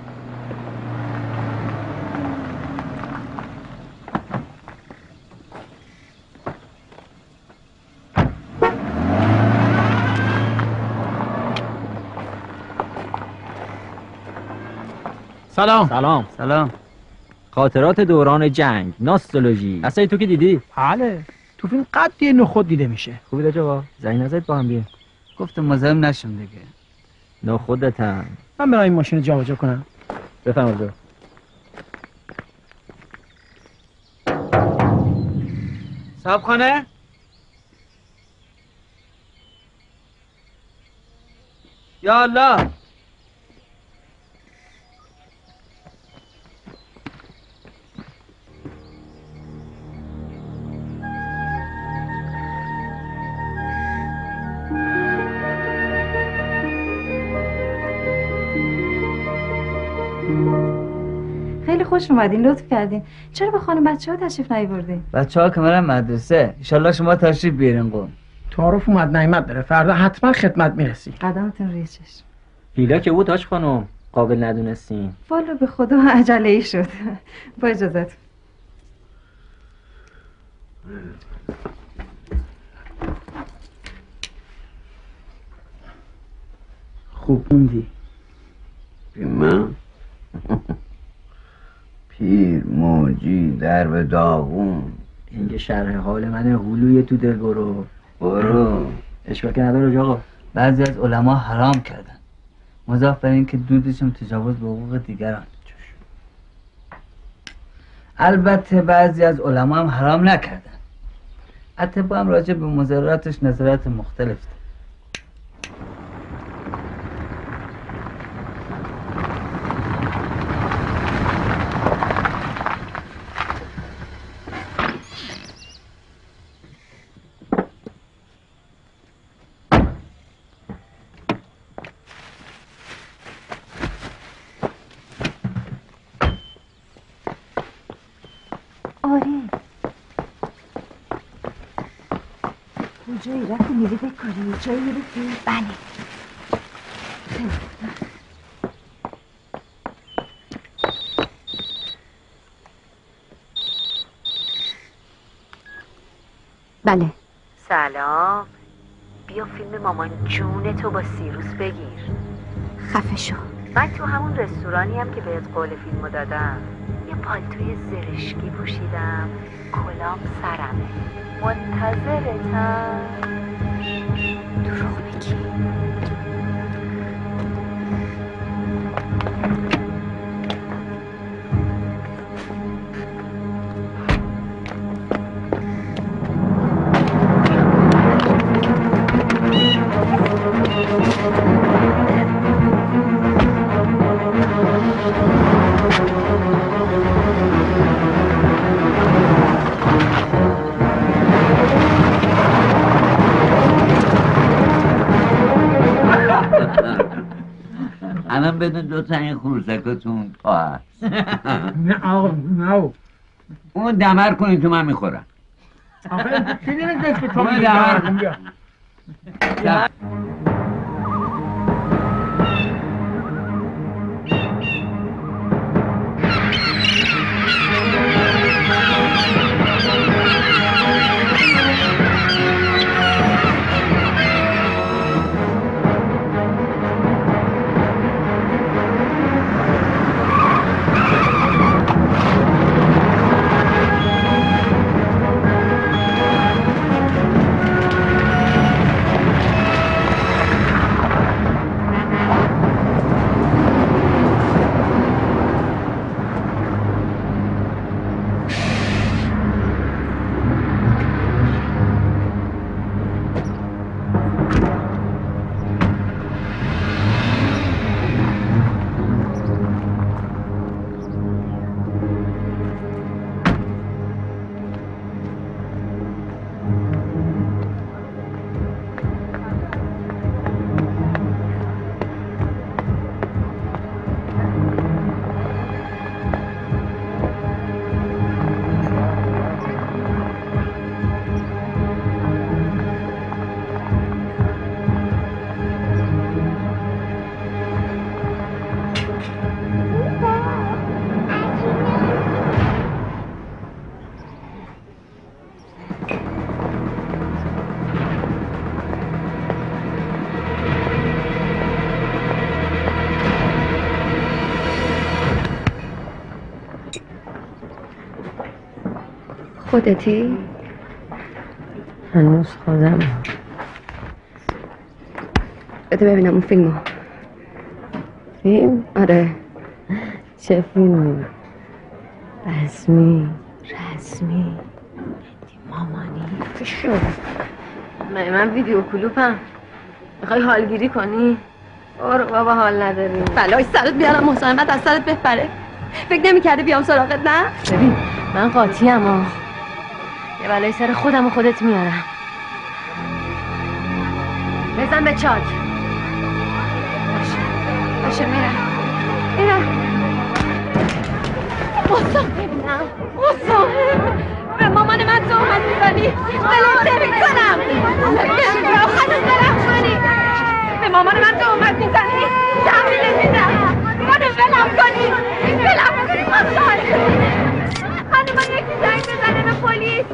سلام. سلام. خاطرات دوران جنگ، نوستالژی. اصلا تو که دیدی؟ بله. تو فیلم قدی نخود دیده میشه. خوبی رجبا؟ زنگ نزد با هم بیه. گفتم مزاحم نشم دیگه. نخودتم. من برای این ماشین رو جابجا کنم. بفهم رجا. صاحب خانه؟ یا الله. خیلی خوش اومدین، لطف کردین. چرا به خانم بچه‌ها تشریف نیاوردین؟ بچه‌ها که میرن مدرسه، ان شاءالله شما تشریف بیارین قوم. تعارف اومد نعمت داره، فردا حتما خدمت میرسی. قدمتون روی چشم. لیلا که بود هاش خانم، قابل ندونستین. والا به خدا عجله ای شد. با اجازت. خوب موندی. من پیر موجی در به داغون. این که شرح حال من هلوی تو دل برو. برو. اشکال که نداره آقا. بعضی از علما حرام کردن مضاف بر این که دودشم تجاوز به حقوق دیگران. البته بعضی از علما هم حرام نکردن. اطباء هم راجع به مضراتش نظرات مختلف دارن. جایی رفت میری بکاری؟ جایی رفتی؟ بله. بله. سلام. بیا فیلم مامان جون تو با سیروس بگیر. خفه شو. من تو همون رستورانی هم که بهت قول فیلمو دادم یه پالتوی زرشکی پوشیدم، کلام سرمه، منتظرتم. دروغ بگی. الان بدون دو تا این خورسکتون پا هست. نه آقا نه. اون دمر کنید تو من میخورم. آخه چی نمیدونست که تو اون دمر کن. خودتی؟ هنوز خودم. بده ببینم اون فیلمو. فیلم؟ آره. چه فیلمی؟ رسمی. مامانی فشو. من ویدیو کلوپم. میخوای حالگیری کنی؟ برو بابا حال نداریم. بلای سرت بیارم مصاحبت از سرت بپره. فکر نمی‌کردی بیام سراغت نه؟ ببین من قاطیم ها. یه بلای سر خودم و خودت میارم. بزن به چاک. باشه میرم. مصاحب به مامان من تهمت می‌زنی. ولت نمی‌کنم. خودت برم کنی. به مامان من تهمت می‌زنی. تحویلت میدم. منو ولم کنی. مصاحب. خانم یکی زنگ بزنه به پلیس.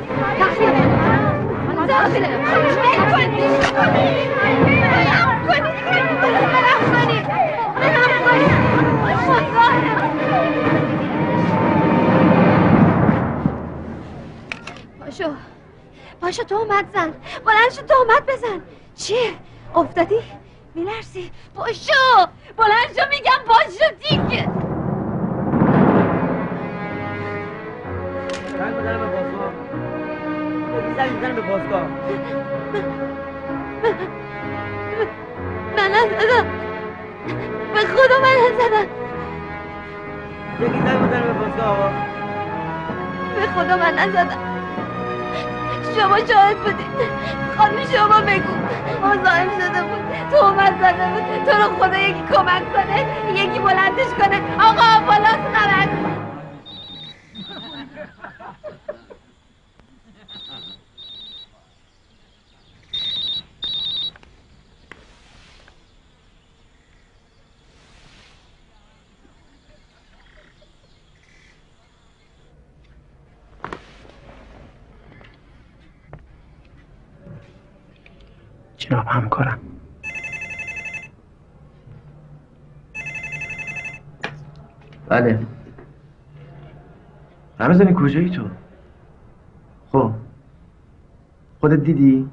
پاشو تهمت زن. بلند شو تهمت بزن. چیه؟ افتادی؟ میلرزی باشو بلند شو میگم باشو دیگه. زنگ بزنه به بازگاه. زنگ بزنه به بازگاه. من نزدم به خدا من نزدم. یکی زنگ بزنه به بازگاه آقا. به خدا من نزدم. شما شاهد بودید. خانم شما بگو مزاحم شده بود تهمت زده بود. تو رو خدا یکی کمک کنه یکی بلندش کنه. آقا آمبولانس خبر کن. جناب همکارم. بله. رمضانی کجایی تو؟ خب خودت دیدی؟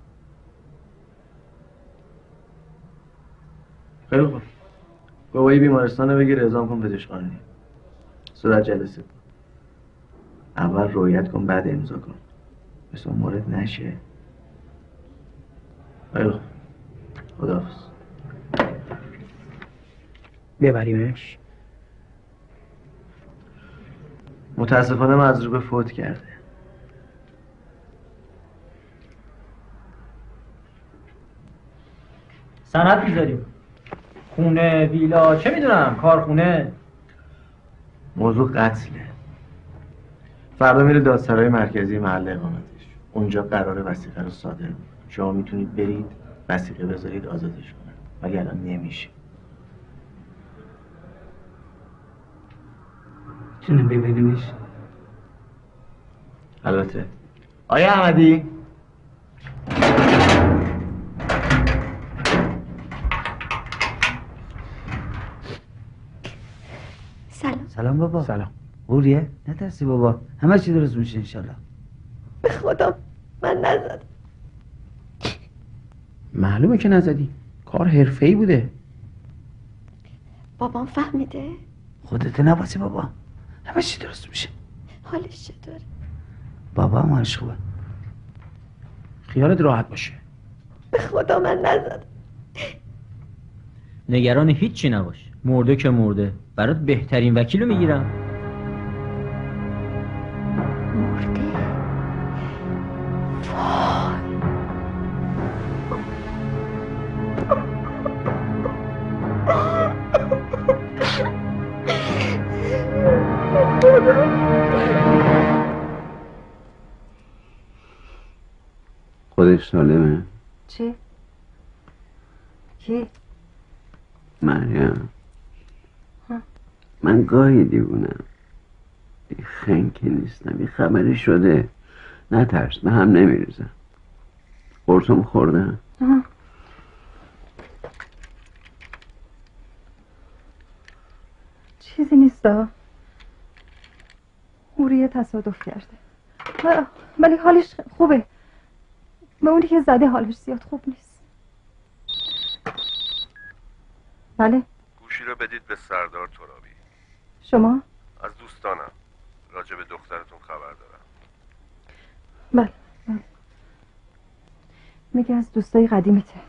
خیلی خوب. گواهی بیمارستان رو بگیر اعزام کن پزشکخانه. صورت جلسه کن. اول رویت کن بعد امضا کن. مثل اون مورد نشه. خیلی خوب. خداحافظ. ببریمش. متاسفانه مضروب فوت کرده. سند میذاریم. خونه، ویلا، چه میدونم، کارخونه. موضوع قتله. فردا میره دادسرای مرکزی محل اقامتش. اونجا قراره وثیقه رو صادر کنه. شما میتونید برید وثیقه بذارید آزادش کنن. ولی الان نمیشه. میتونیم ببینیمش؟ البته. آیا احمدی؟ سلام بابا. سلام. اوریه؟ نترسی بابا. همه چی درست میشه انشالله. به خدا من نزدم. معلومه که نزدی. کار حرفه‌ای بوده. بابام فهمیده؟ خودت نباسی بابا. همه چی درست میشه. حالش چطوره؟ بابا هم حالش خوبه. خیالت راحت باشه. به خدا من نزدم. نگران هیچی نباش. مرده که مرده. برات بهترین وکیلو میگیرم. خودش سالمه؟ چی؟ کی؟ مریم. من گاهی دیوونم. خنکی نیستم. یه خبری شده. نترس، به هم نمیریزم. قرصم خوردم. چیزی نیستا. اوریه تصادف کرده ولی حالش خوبه. به اونی که زده حالش زیاد خوب نیست. بله. گوشی رو بدید به سردار ترابی. شما؟ از دوستانم. راجع به دخترتون خبر دارم. بله. میگه از دوستای قدیمیته.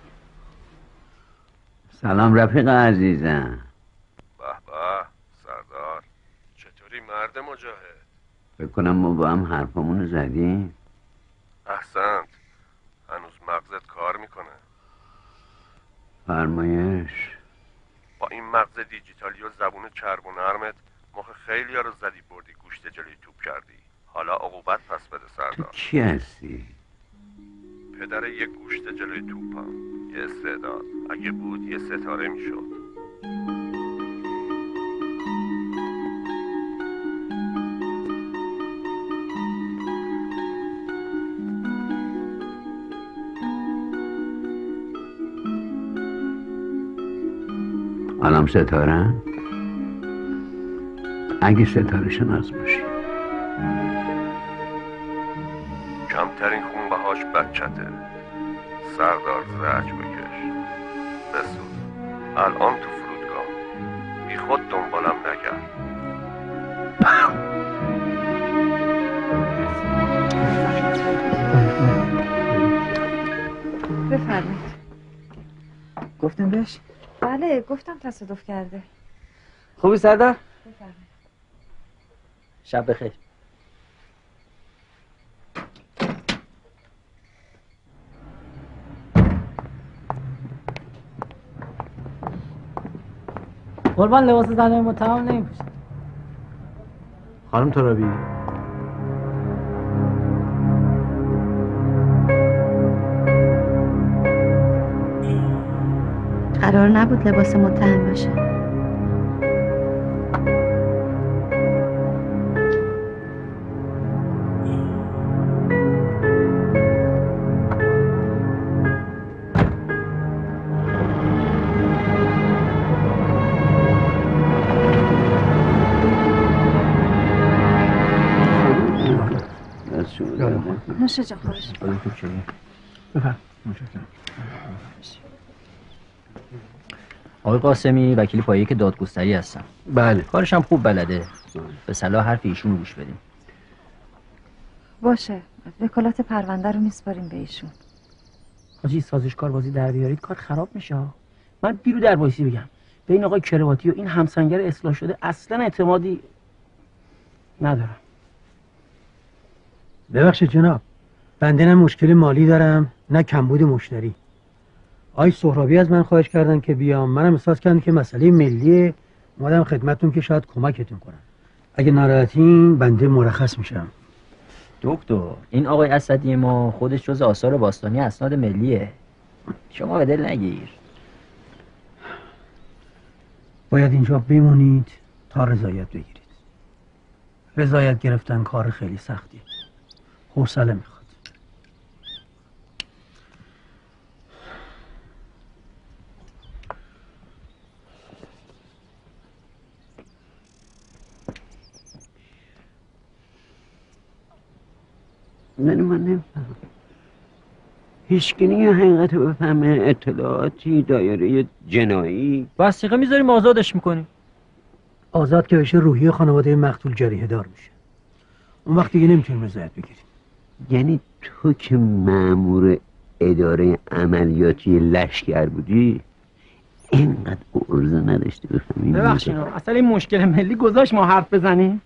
سلام رفیق عزیزم. به به سردار. چطوری مرد مجاهد؟ فکر کنم ما با هم حرفمون زدیم. احسنت. هنوز مغزت کار میکنه. فرمایش. با این مغز دیجیتالی و زبون چرب و نرمت مخ خیلی ها رو زدی بردی گوشت جلوی توپ کردی. حالا عقوبت پس بده سردار. کی هستی؟ پدر یک گوشت جلوی توپم. یه استعداد. اگه بود یه ستاره میشد. الان ستاره؟ اگه ستاره شناس باشی کمترین خونبهاش بچته. سردار زرج بکش. مسعود الان تو فرودگاه بی خود دنبالم نگرد. بفرمایید. گفتم بهش؟ بله گفتم تصادف کرده. خوبی سردار؟ بفرمایید. شب بخیر. قربان لباس زنای متهم نمی‌پوشن. خانم ترابی قرار نبود لباس متهم باشه. نوشه جا خواهش. آقای قاسمی وکیل پایه که دادگستری هستم. بله. کارش هم خوب بلده. به صلاح حرف ایشون گوش بدیم. باشه وکالت پرونده رو میسپاریم به ایشون. حاجی سازشکار بازی در بیارید کار خراب میشه. من بیرو در وایسی بگم بین آقای کرواتی و این همسنگر اصلاح شده اصلا اعتمادی ندارم. ببخشید جناب، بنده نه مشکل مالی دارم نه کمبود مشتری. آقای سهرابی از من خواهش کردن که بیام، منم احساس کردم که مسئله ملیه، اومدم خدمتتون که شاید کمکتون کنم. اگه ناراحتین بنده مرخص میشم. دکتر این آقای اسدی ما خودش جز آثار باستانی اسناد ملیه. شما به دل نگیر. باید اینجا بمونید تا رضایت بگیرید. رضایت گرفتن کار خیلی سختیه، حوصله میخواد. من نمیفهم. هیچ کنی حقیقت رو بفهمه. اطلاعاتی دایره جنایی وثیقه میذاریم آزادش میکنیم. آزاد که بشه روحی خانواده مقتول جریحه دار میشه. اون وقت دیگه نمیتونیم رضایت بگیریم. یعنی تو که مأمور اداره عملیاتی لشکر بودی اینقدر عرضه نداشتی بفهمی؟ ببخشید اصلا این مشکل ملی گذاشت ما حرف بزنیم.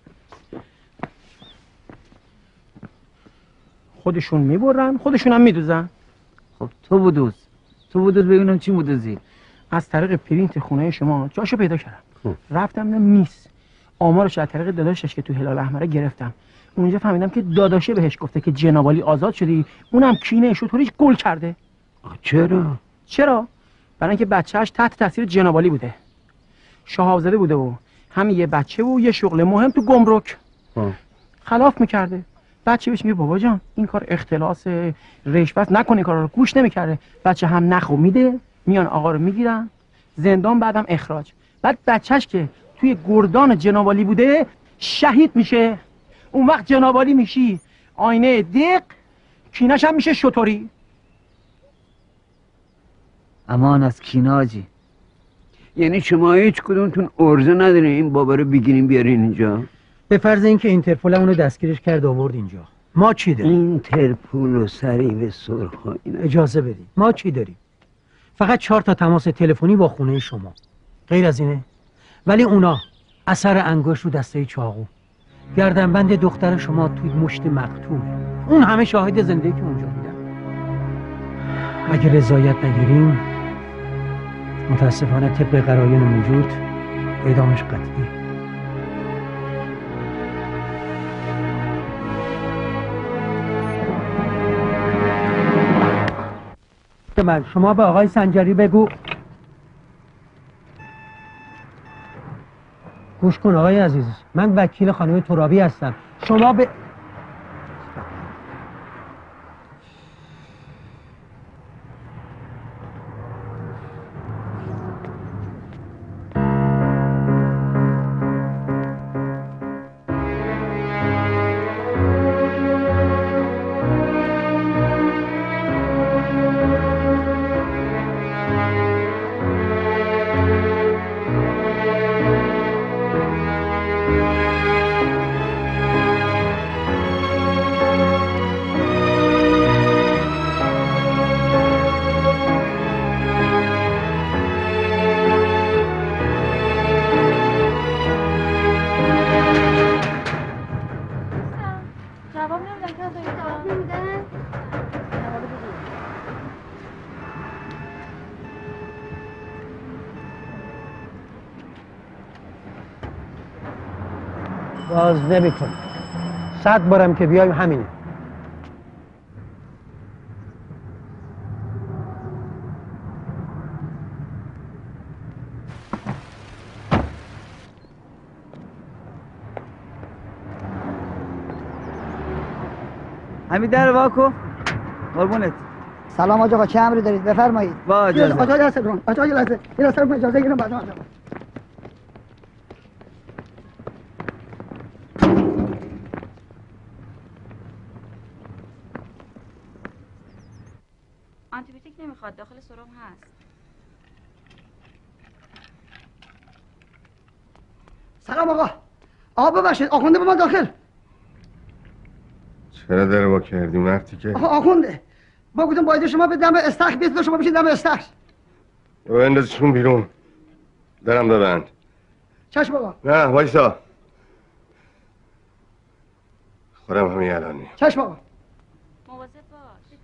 خودشون میبرن خودشون هم میدوزن. خب تو بودوز ببینم چی بودوزی. از طریق پرینت خونه شما جاشو پیدا کردم. رفتم نیست. آمارش از طریق داداشش که تو هلال احمره گرفتم. اونجا فهمیدم که داداشه بهش گفته که جنابالی آزاد شدی، اونم کینه شطوریش گل کرده. چرا؟ برای اینکه بچه‌اش تحت تاثیر جنابالی بوده. شهابزاده بوده و همین یه بچه و یه شغل مهم تو گمرک. خلاف میکرده. بچه بهش میگه بابا جان این کار اختلاس رشوت نکنی، کارا رو گوش نمیکرده. بچه هم نخو میده، میان آقا رو میگیرن زندان، بعدم اخراج. بعد بچهش که توی گردان جنابالی بوده شهید میشه. اون وقت جنابالی میشی آینه دق، کینش هم میشه شطوری. امان از کیناجی. یعنی شما هیچ کدومتون عرضه ندارین این بابا رو بگیرین بیارین اینجا؟ به فرض اینکه اینترپول اونو دستگیرش کرد آورد اینجا، ما چی داریم؟ اینترپول و سریع سرخ اینا. اجازه بدید، ما چی داریم؟ فقط 4 تا تماس تلفنی با خونه شما، غیر از اینه. ولی اونا اثر انگشت رو دسته چاقو، گردنبند دختر شما توی مشت مقتول، اون همه شاهد زنده که اونجا بودن. اگه رضایت نگیریم متاسفانه طبق قرائن موجود اعدامش قطعیه. شما به آقای سنجری بگو. گوش کن آقای عزیز، من وکیل خانم ترابی هستم. شما به باز نمیکنه. 100 بارم که بیایم همینه. همین در واکو قربونت. سلام آقا، چه امری دارید؟ بفرمایید. با اجازه. آقا اجازه برون. آقا اجازه. یه لحظه اجازه گیرم بعد آقا. آنتیبیوتیک نمیخواد، داخل سرم هست. سلام آقا. آقا ببخشید، آخونده به ما داخل. چرا در وا کردی مرتی که؟ آخونده. با گفتم باید شما به دم استخر بیست، شما بشید دم استخر. و اندازشون بیرون. درم ببند. چشم آقا. نه وایسا. خودم همین الانی. چشم آقا. مواظب باش.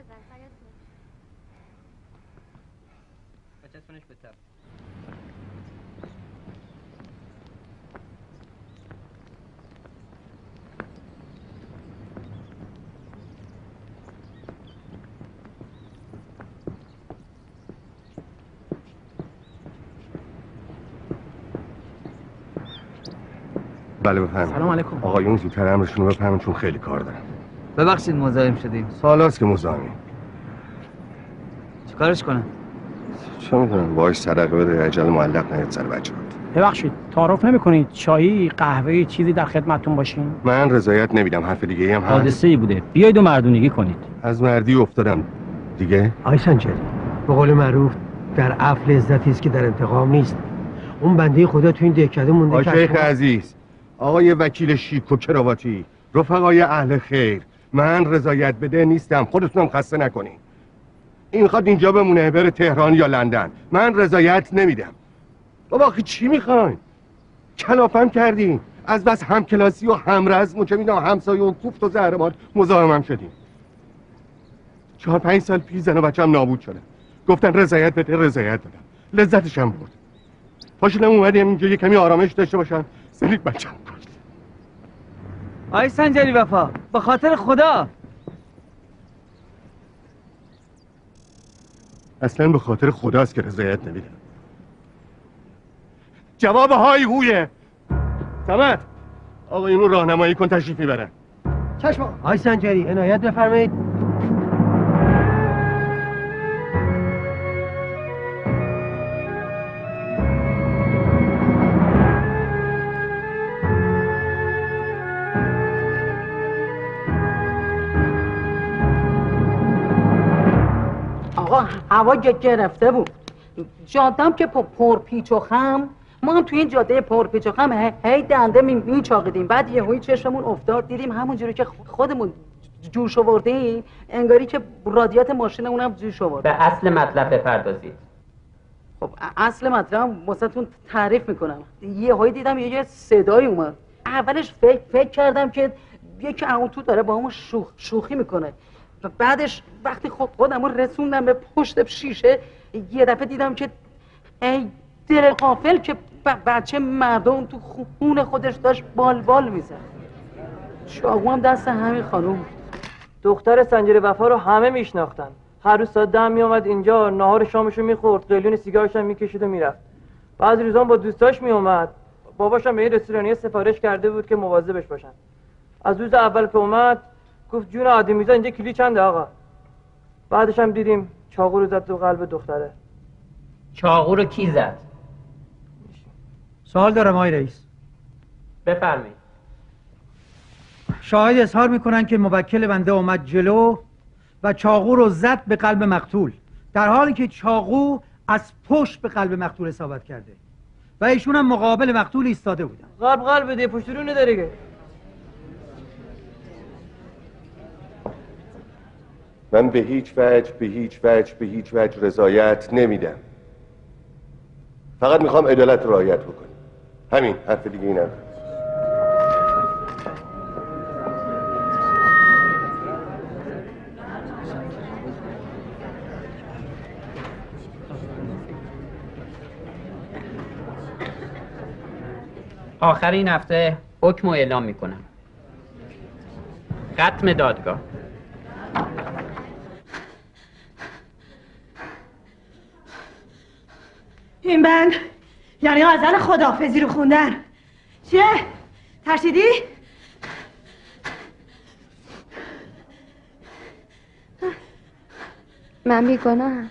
بچسبونش به تب. بله بفرمایید. سلام علیکم. آقایون زودتر امرشون رو بفرمایید چون خیلی کار دارم. ببخشید مزاحم شدیم. سالاست که مزاحمی. چیکارش کنم؟ چه میدونم باهاش صدقه بده اجل معلق نیاد سر بچه‌ها. ببخشید تعارف نمی‌کنید چایی، قهوه، چیزی در خدمتتون باشیم؟ من رضایت نمیدم، حرف دیگه هم هست. حادثه‌ای بوده. بیاید و مردونگی کنید. از مردی افتادم. دیگه؟ آقای سنجری، به قول معروف در عفو لذتی است که در انتقام نیست. اون بنده خدا تو این دهکده مونده آقای شیخ عزیز، آقای وکیل شیک و کراواتی، رفقای اهل خیر، من رضایت بده نیستم، خودتونم خسته نکنین. این میخواد اینجا بمونه بره تهران یا لندن، من رضایت نمیدم. بابا آخه چی میخواین؟ کلافم کردین، از بس همکلاسی و همرزم و چه میدونم همسایه و کوفت و زهرمار مزاحمم شدیم. 4-5 سال پیش زن و بچه‌م نابود شدن، گفتن رضایت بده، رضایت بدم، لذتشم برد. پاشونم اومدیم اینجا یه کمی آرامش داشته باشم، سنید بچه‌م کشت. آی سنجری وفا، به خاطر خدا. اصلا به خاطر خداست که رضایت نمیدم. جواب های هویه. سمت آقا اینو راهنمایی کن تشریف میبرن. چشم آی سنجری عنایت بفرمایید. آقا هوا گرفته بود، جادم که پر پیچ و خم، ما هم توی این جاده پر پیچ و خم هی دنده میچاقیدیم، بعد یهویی چشممون افتاد دیدیم همونجوری که خودمون جوش آوردیم انگاری که رادیات ماشینمون هم جوش آورد. به اصل مطلب بپردازید. خب اصل مطلب واسهتون تعریف میکنم. یهویی دیدم یه صدایی اومد، اولش فکر کردم که یکی اون تو داره با همون شوخی میکنه، و بعدش وقتی خودمو رسوندم به پشت شیشه یه دفعه دیدم که ای دل غافل که بچه مردم تو خون خودش داشت بال میزد. چاقو هم دست همین خانوم. دختر سنجری وفا رو همه میشناختن. هر روز ساعت 10 میومد اینجا، ناهار شامشو میخورد، قلیون سیگارش هم میکشید و میرفت. بعضی روزا با دوستاش میومد. باباش هم به این رستورانی سفارش کرده بود که مواظبش باشن. از روز اول که اومد گفت جون آدمیزا اینجا کلی چنده آقا. بعدش هم دیدیم چاقو رو زد تو قلب دختره. چاقو رو کی زد؟ سوال دارم آقای رئیس. بفرمایید. شاهد اظهار میکنن که موکل بنده اومد جلو و چاقو رو زد به قلب مقتول، در حالی که چاقو از پشت به قلب مقتول اصابت کرده و ایشون هم مقابل مقتول ایستاده بودن. قلب بده، پشت رو نداره که. من به هیچ وجه رضایت نمیدم. فقط میخوام عدالت رعایت بکنم. همین، حرف دیگه اینم. آخر این هفته حکم رو اعلام میکنم. ختم دادگاه. این بند یعنی غزل خداحافظی رو خوندن. چیه؟ ترسیدی؟ من بیگناهم.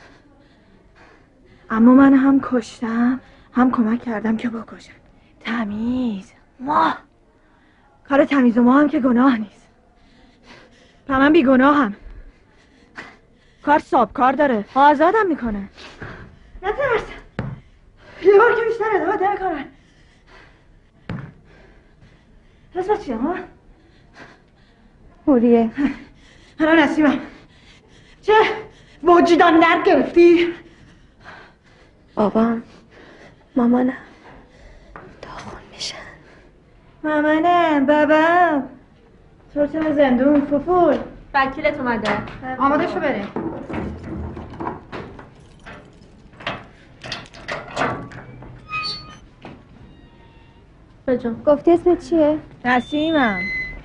اما من هم کشتم هم کمک کردم که بکشن. تمیز ما کار تمیز و ما هم که گناه نیست. من بیگناهم. کار ساب کار داره، آزادم میکنه. نترس، یه بار که بیشتر ادامه نمیکنن. اسمت چیه ها؟ موریه. انا نسیمم. چه وجدان درد گرفتی؟ بابام مامانم داغون میشن. مامانم بابام چرا زندون فوفول. وکیلت اومده. آماده شو بریم. بجان گفتی اسمت چیه؟ نسیمم.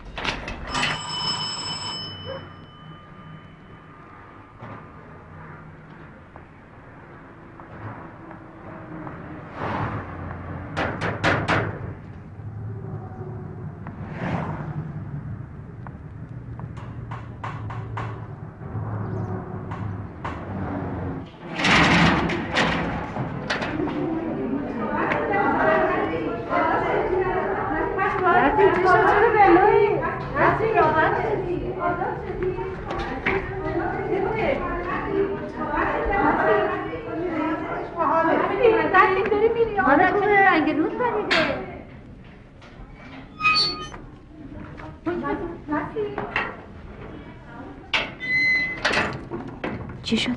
چی شده؟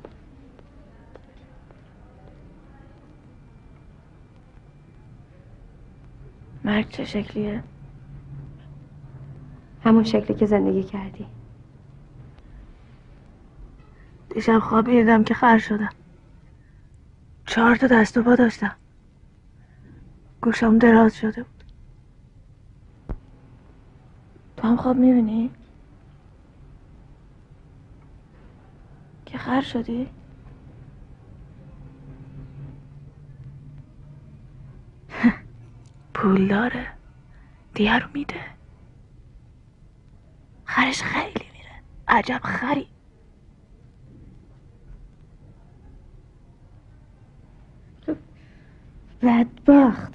مرگ چه شکلیه؟ همون شکلی که زندگی کردی. دیشب خواب دیدم که خر شدم. 4 تا دست و پا داشتم. گوشام دراز شده بود. تو هم خواب میبینی؟ که خر شدی؟ پول داره، دیگه رو میده. خرش خیلی میره. عجب خری. بدبخت.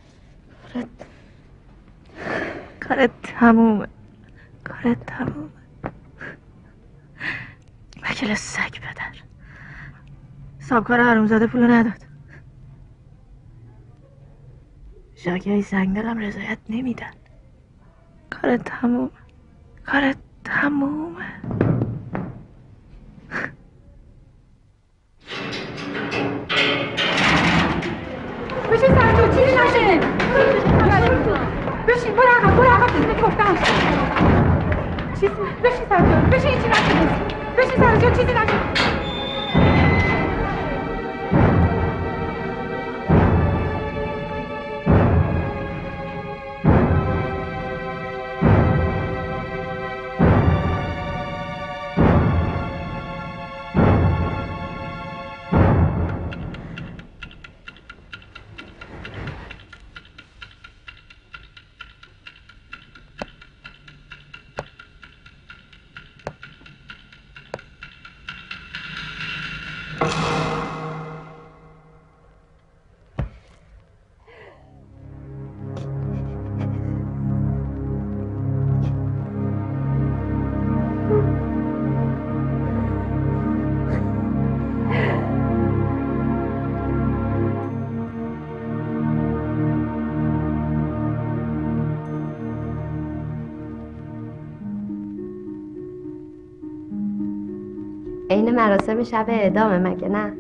کارت تمومه. کارت تمومه. وکیل سگ پدر. سابکار حرومزاده پولو نداد. ژاکهای سنگدلم رضایت نمیدن. کارت تمومه. کارت تمومه. بشین سرتون چیزی نشه. بشین برو عقب دیزنه گفتم. بشین سرتون بشین چیزی نشه. بشین سرتون چیزی نشه. این مراسم شب اعدامه مگه نه؟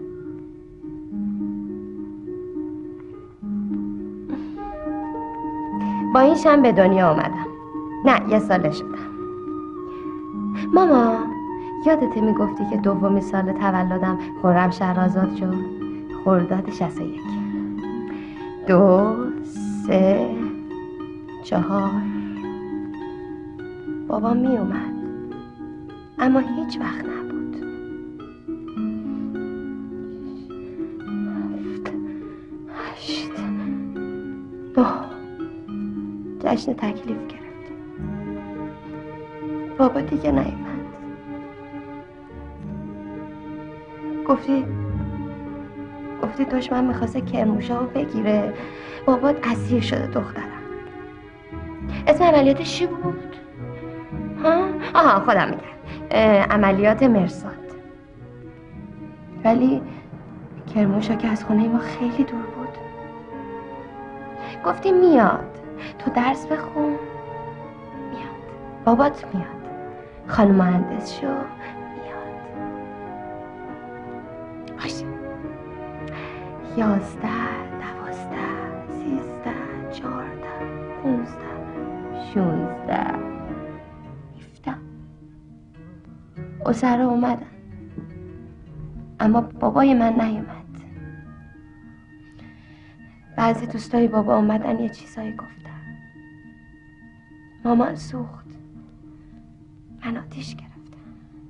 با این شم به دنیا آمدم. نه 1 ساله شدم. ماما یادته میگفتی که 2مین سال تولدم خرمشهر آزاد شد؟ خرداد 61. 2 3 4 بابا می اومد اما هیچ وقت نبود. 7 8 9 جشن تکلیف گرفت. بابا دیگه نیومد. گفتی دشمن میخواسته کرموشا رو بگیره. بابا اسیر شده دخترم. اسم عملیاتش چی بود؟ ها؟ آها خودم میگم، عملیات مرصاد. ولی کرموشا که از خونه ما خیلی دور بود. گفتی میاد، تو درس بخون. میاد، بابات میاد، خانم مهندس شو میاد. باشه. 11 12 13 14 15 16 17 اسرا اومدن اما بابای من نیومد. بعضی دوستای بابا اومدن یه چیزایی گفتن. مامان سوخت، من آتیش گرفتم.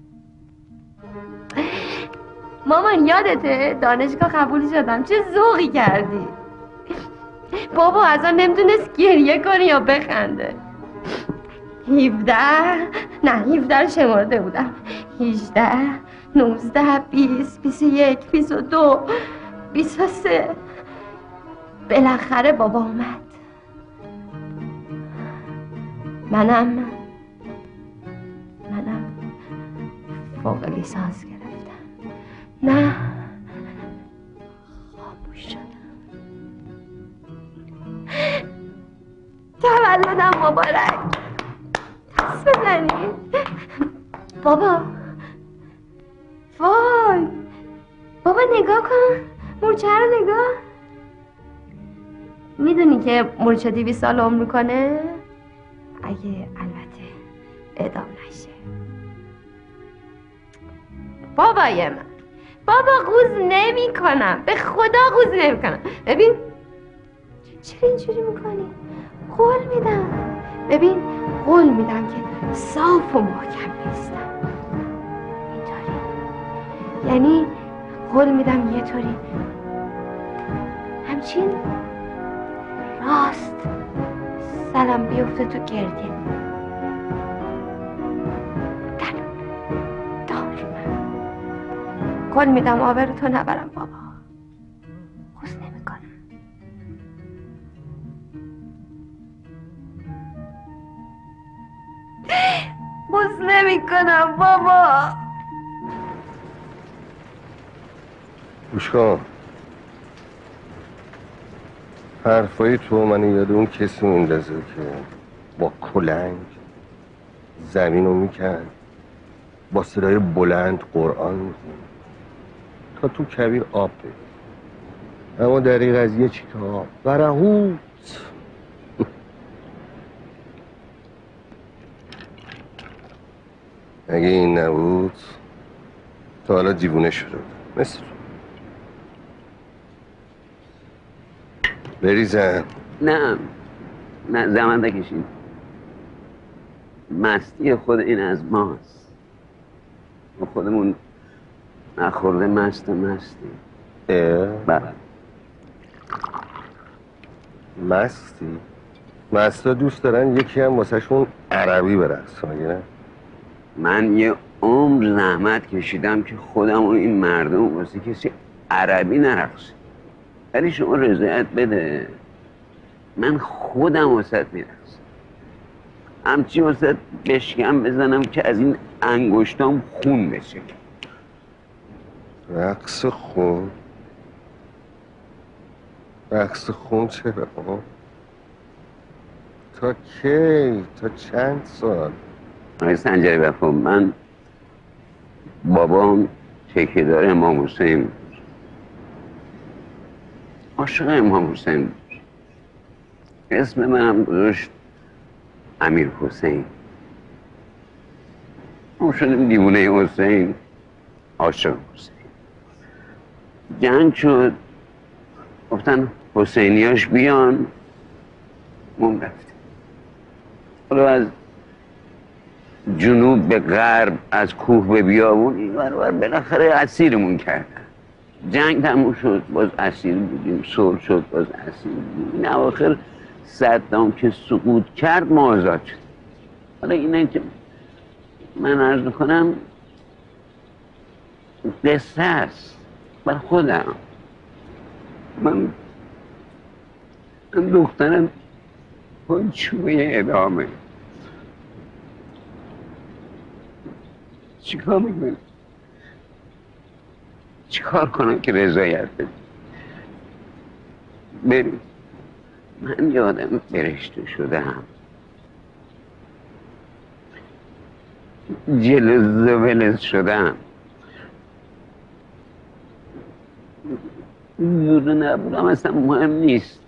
مامان یادته دانشگاه قبول شدم، چه ذوقی کردی. بابا اصلا نمیتونست گریه کنه یا بخنده. 17 شمرده بودم. 18 19 20 21 22 23 بالاخره بابا اومد. منم فوق لیسانس گرفتم. نه خاموش شدم. تولدم مبارک. دست بزنید. بابا وای بابا نگاه کن، مورچه رو نگاه. میدونی که مورچه 200 سال عمر کنه؟ اگه البته اعدام نشه. بابای من، بابا قوز نمی کنم، به خدا قوز نمی کنم. ببین چرا اینجوری میکنی؟ قول میدم، ببین قول میدم که صاف و محکم نیستم. اینطوری یعنی قول میدم یه طوری همچین راست سرم بیفته تو گردی. قول میدم آبرو تو نبرم بابا. قوز نمی کنم. قوز نمی کنم بابا. گوش کن، حرفای تو منو یاد اون کسی میندازه که با کلنگ زمین رو میکن، با صدای بلند قرآن میخون تا تو کبیر آب بید. اما دریغ از یه چیکه آب برهوت. اگه این نبود تا حالا دیوونه شده بود مثل بریزن. نه زمان نکشید. مستی خود این از ماست. ما خودمون نخورده مستیم. بله. مستا دوست دارن یکی هم واسه شون عربی برقص کنه. من یه عمر زحمت کشیدم که خودم و این مردم واسه کسی عربی نرقصه. ولی شما رضایت بده، من خودم واسه میرقصم. همچی واسه بشکم بزنم که از این انگشتام خون بشه. رقص خون؟ رقص خون چرا؟ تا کی؟ تا چند سال؟ آقای سنجری وفا، من بابام ठेकेदार امام حسین بود. عاشق امام حسین بود. اسم منم گذاشت امیر حسین. ما شدیم دیوونه حسین، عاشق حسین. جنگ شد، گفتن حسینیاش بیان، ما رفتیم. حالا از جنوب به غرب، از کوه به بیابون این ور بالاخره اسیرمون کردن. جنگ تموم شد باز اسیر بودیم، صلح شد باز اسیر بودیم. این اواخر صدام که سقوط کرد ما آزاد شد. حالا اینه که من عرض میکنم قصه است بر خودم. من دخترم اون چوبه ادامه چیکار میکنم؟ چیکار کنم که رضایت بده؟ بریم. من یادم برشته شدم، جلز و ولز شدم، بوده نبودم اصلا مهم نیست.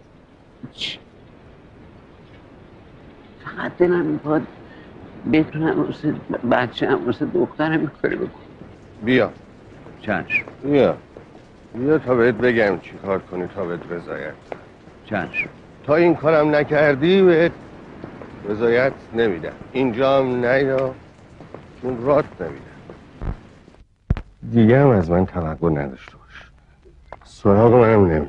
فقط دلم میخواد بتونم واسه بچه هم واسه دخترم این کاری بکنم. بیا چشم. بیا تا بهت بگم چی کار کنی تا بهت رضایت. چشم. تا این کارم نکردی بهت رضایت نمیدم. اینجا هم نیا چون رات نمیدم. دیگه هم از من توقع نداشته باش. سراغ منم نمیای.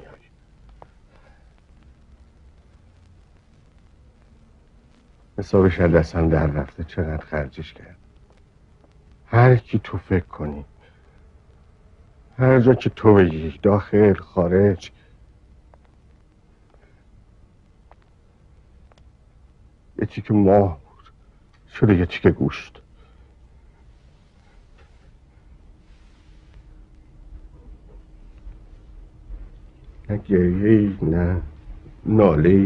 حسابش از دستم در رفته چقدر خرجش کرد. هر کی تو فکر کنی، هر جا که تو بگی، داخل خارج، یه تیکه ماه بود شده یه تیکه گوشت. نه گریه‌ای نه ناله‌ای.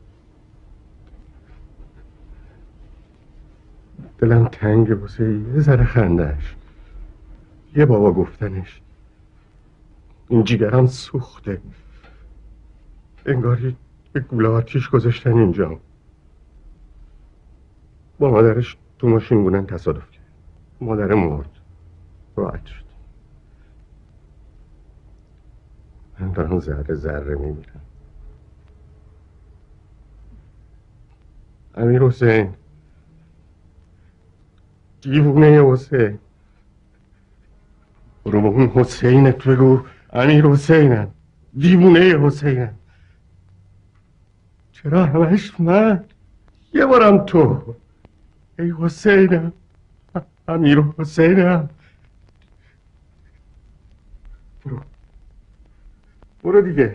دلم تنگه واسه یه ذره خندش، یه بابا گفتنش. این جیگرم سوخته، انگار یه گوله آتیش گذاشتن اینجا. با مادرش تو ماشین بودن تصادف کرد، مادر مرد، راحت شد. من دارم ذره ذره میمیرم. امیر حسین، دیوونه حسین، برو با اون حسینت بگو امیر حسینم، دیوونه حسینم. چرا همش من؟ یه بارم تو. ای حسینم، امیر حسینم. برو دیگه.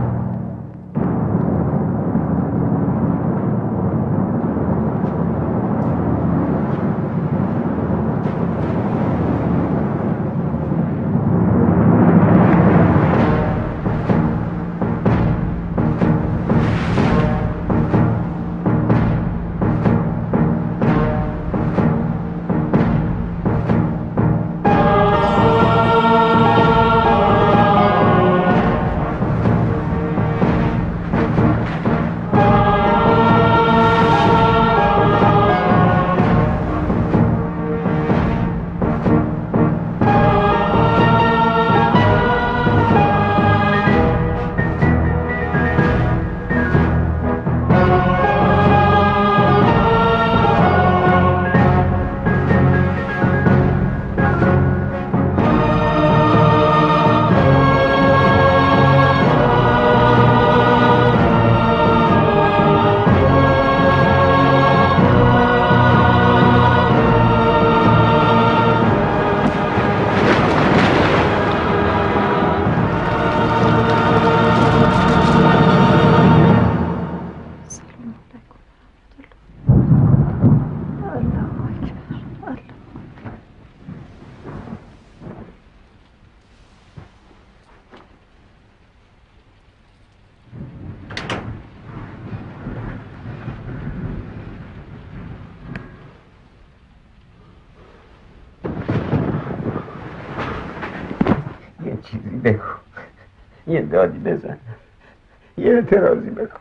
چیزی بگو، یه دادی بزن، یه اعتراضی بکن.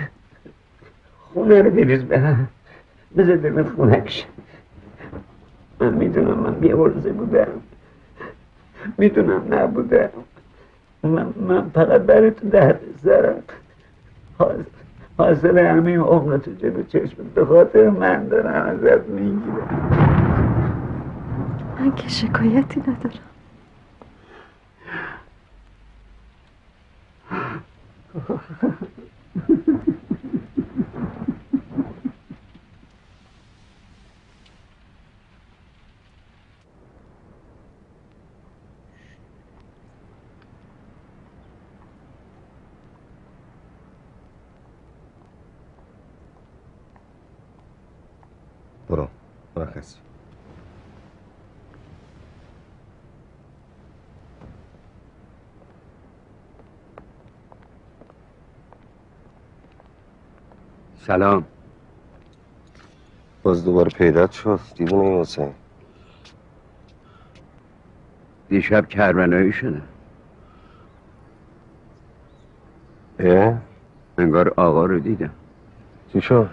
خونه رو بریز برم، بذار دلت خونک شه. من میدونم من بی‌عرضه بودم، میدونم نبودم. من فقط برای تو درد سرم حاصل همه عمر تو جلو چشمت به خاطر من دارم ازت میگیره. من که شکایتی ندارم. برو مرخصی. سلام. باز دوباره پیدات شد دیوونه این حسین. دیشب کربلایی شده. انگار آقا رو دیدم. چی شد؟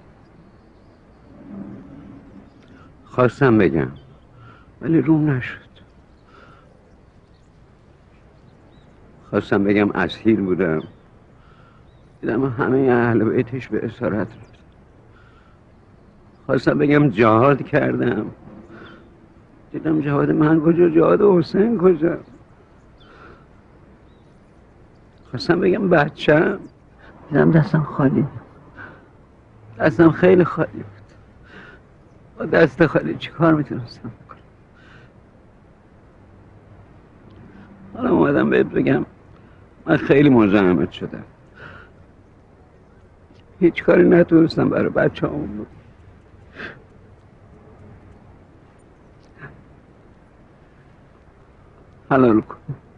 خواستم بگم ولی روم نشد. خواستم بگم اسیر بودم، دیدم همه اهل بیتش به اسارت رفت. خواستم بگم جهاد کردم، دیدم جهاد من کجا، جهاد حسین کجا. خواستم بگم بچه‌م، دیدم دستم خالی، دستم خیلی خالی بود. با دست خالی چی کار میتونستم بکنم؟ حالا اومدم بهت بگم من خیلی مزاحمت شدم، هیچ کاری نتونستم برای بچه همون بود. حلال کن.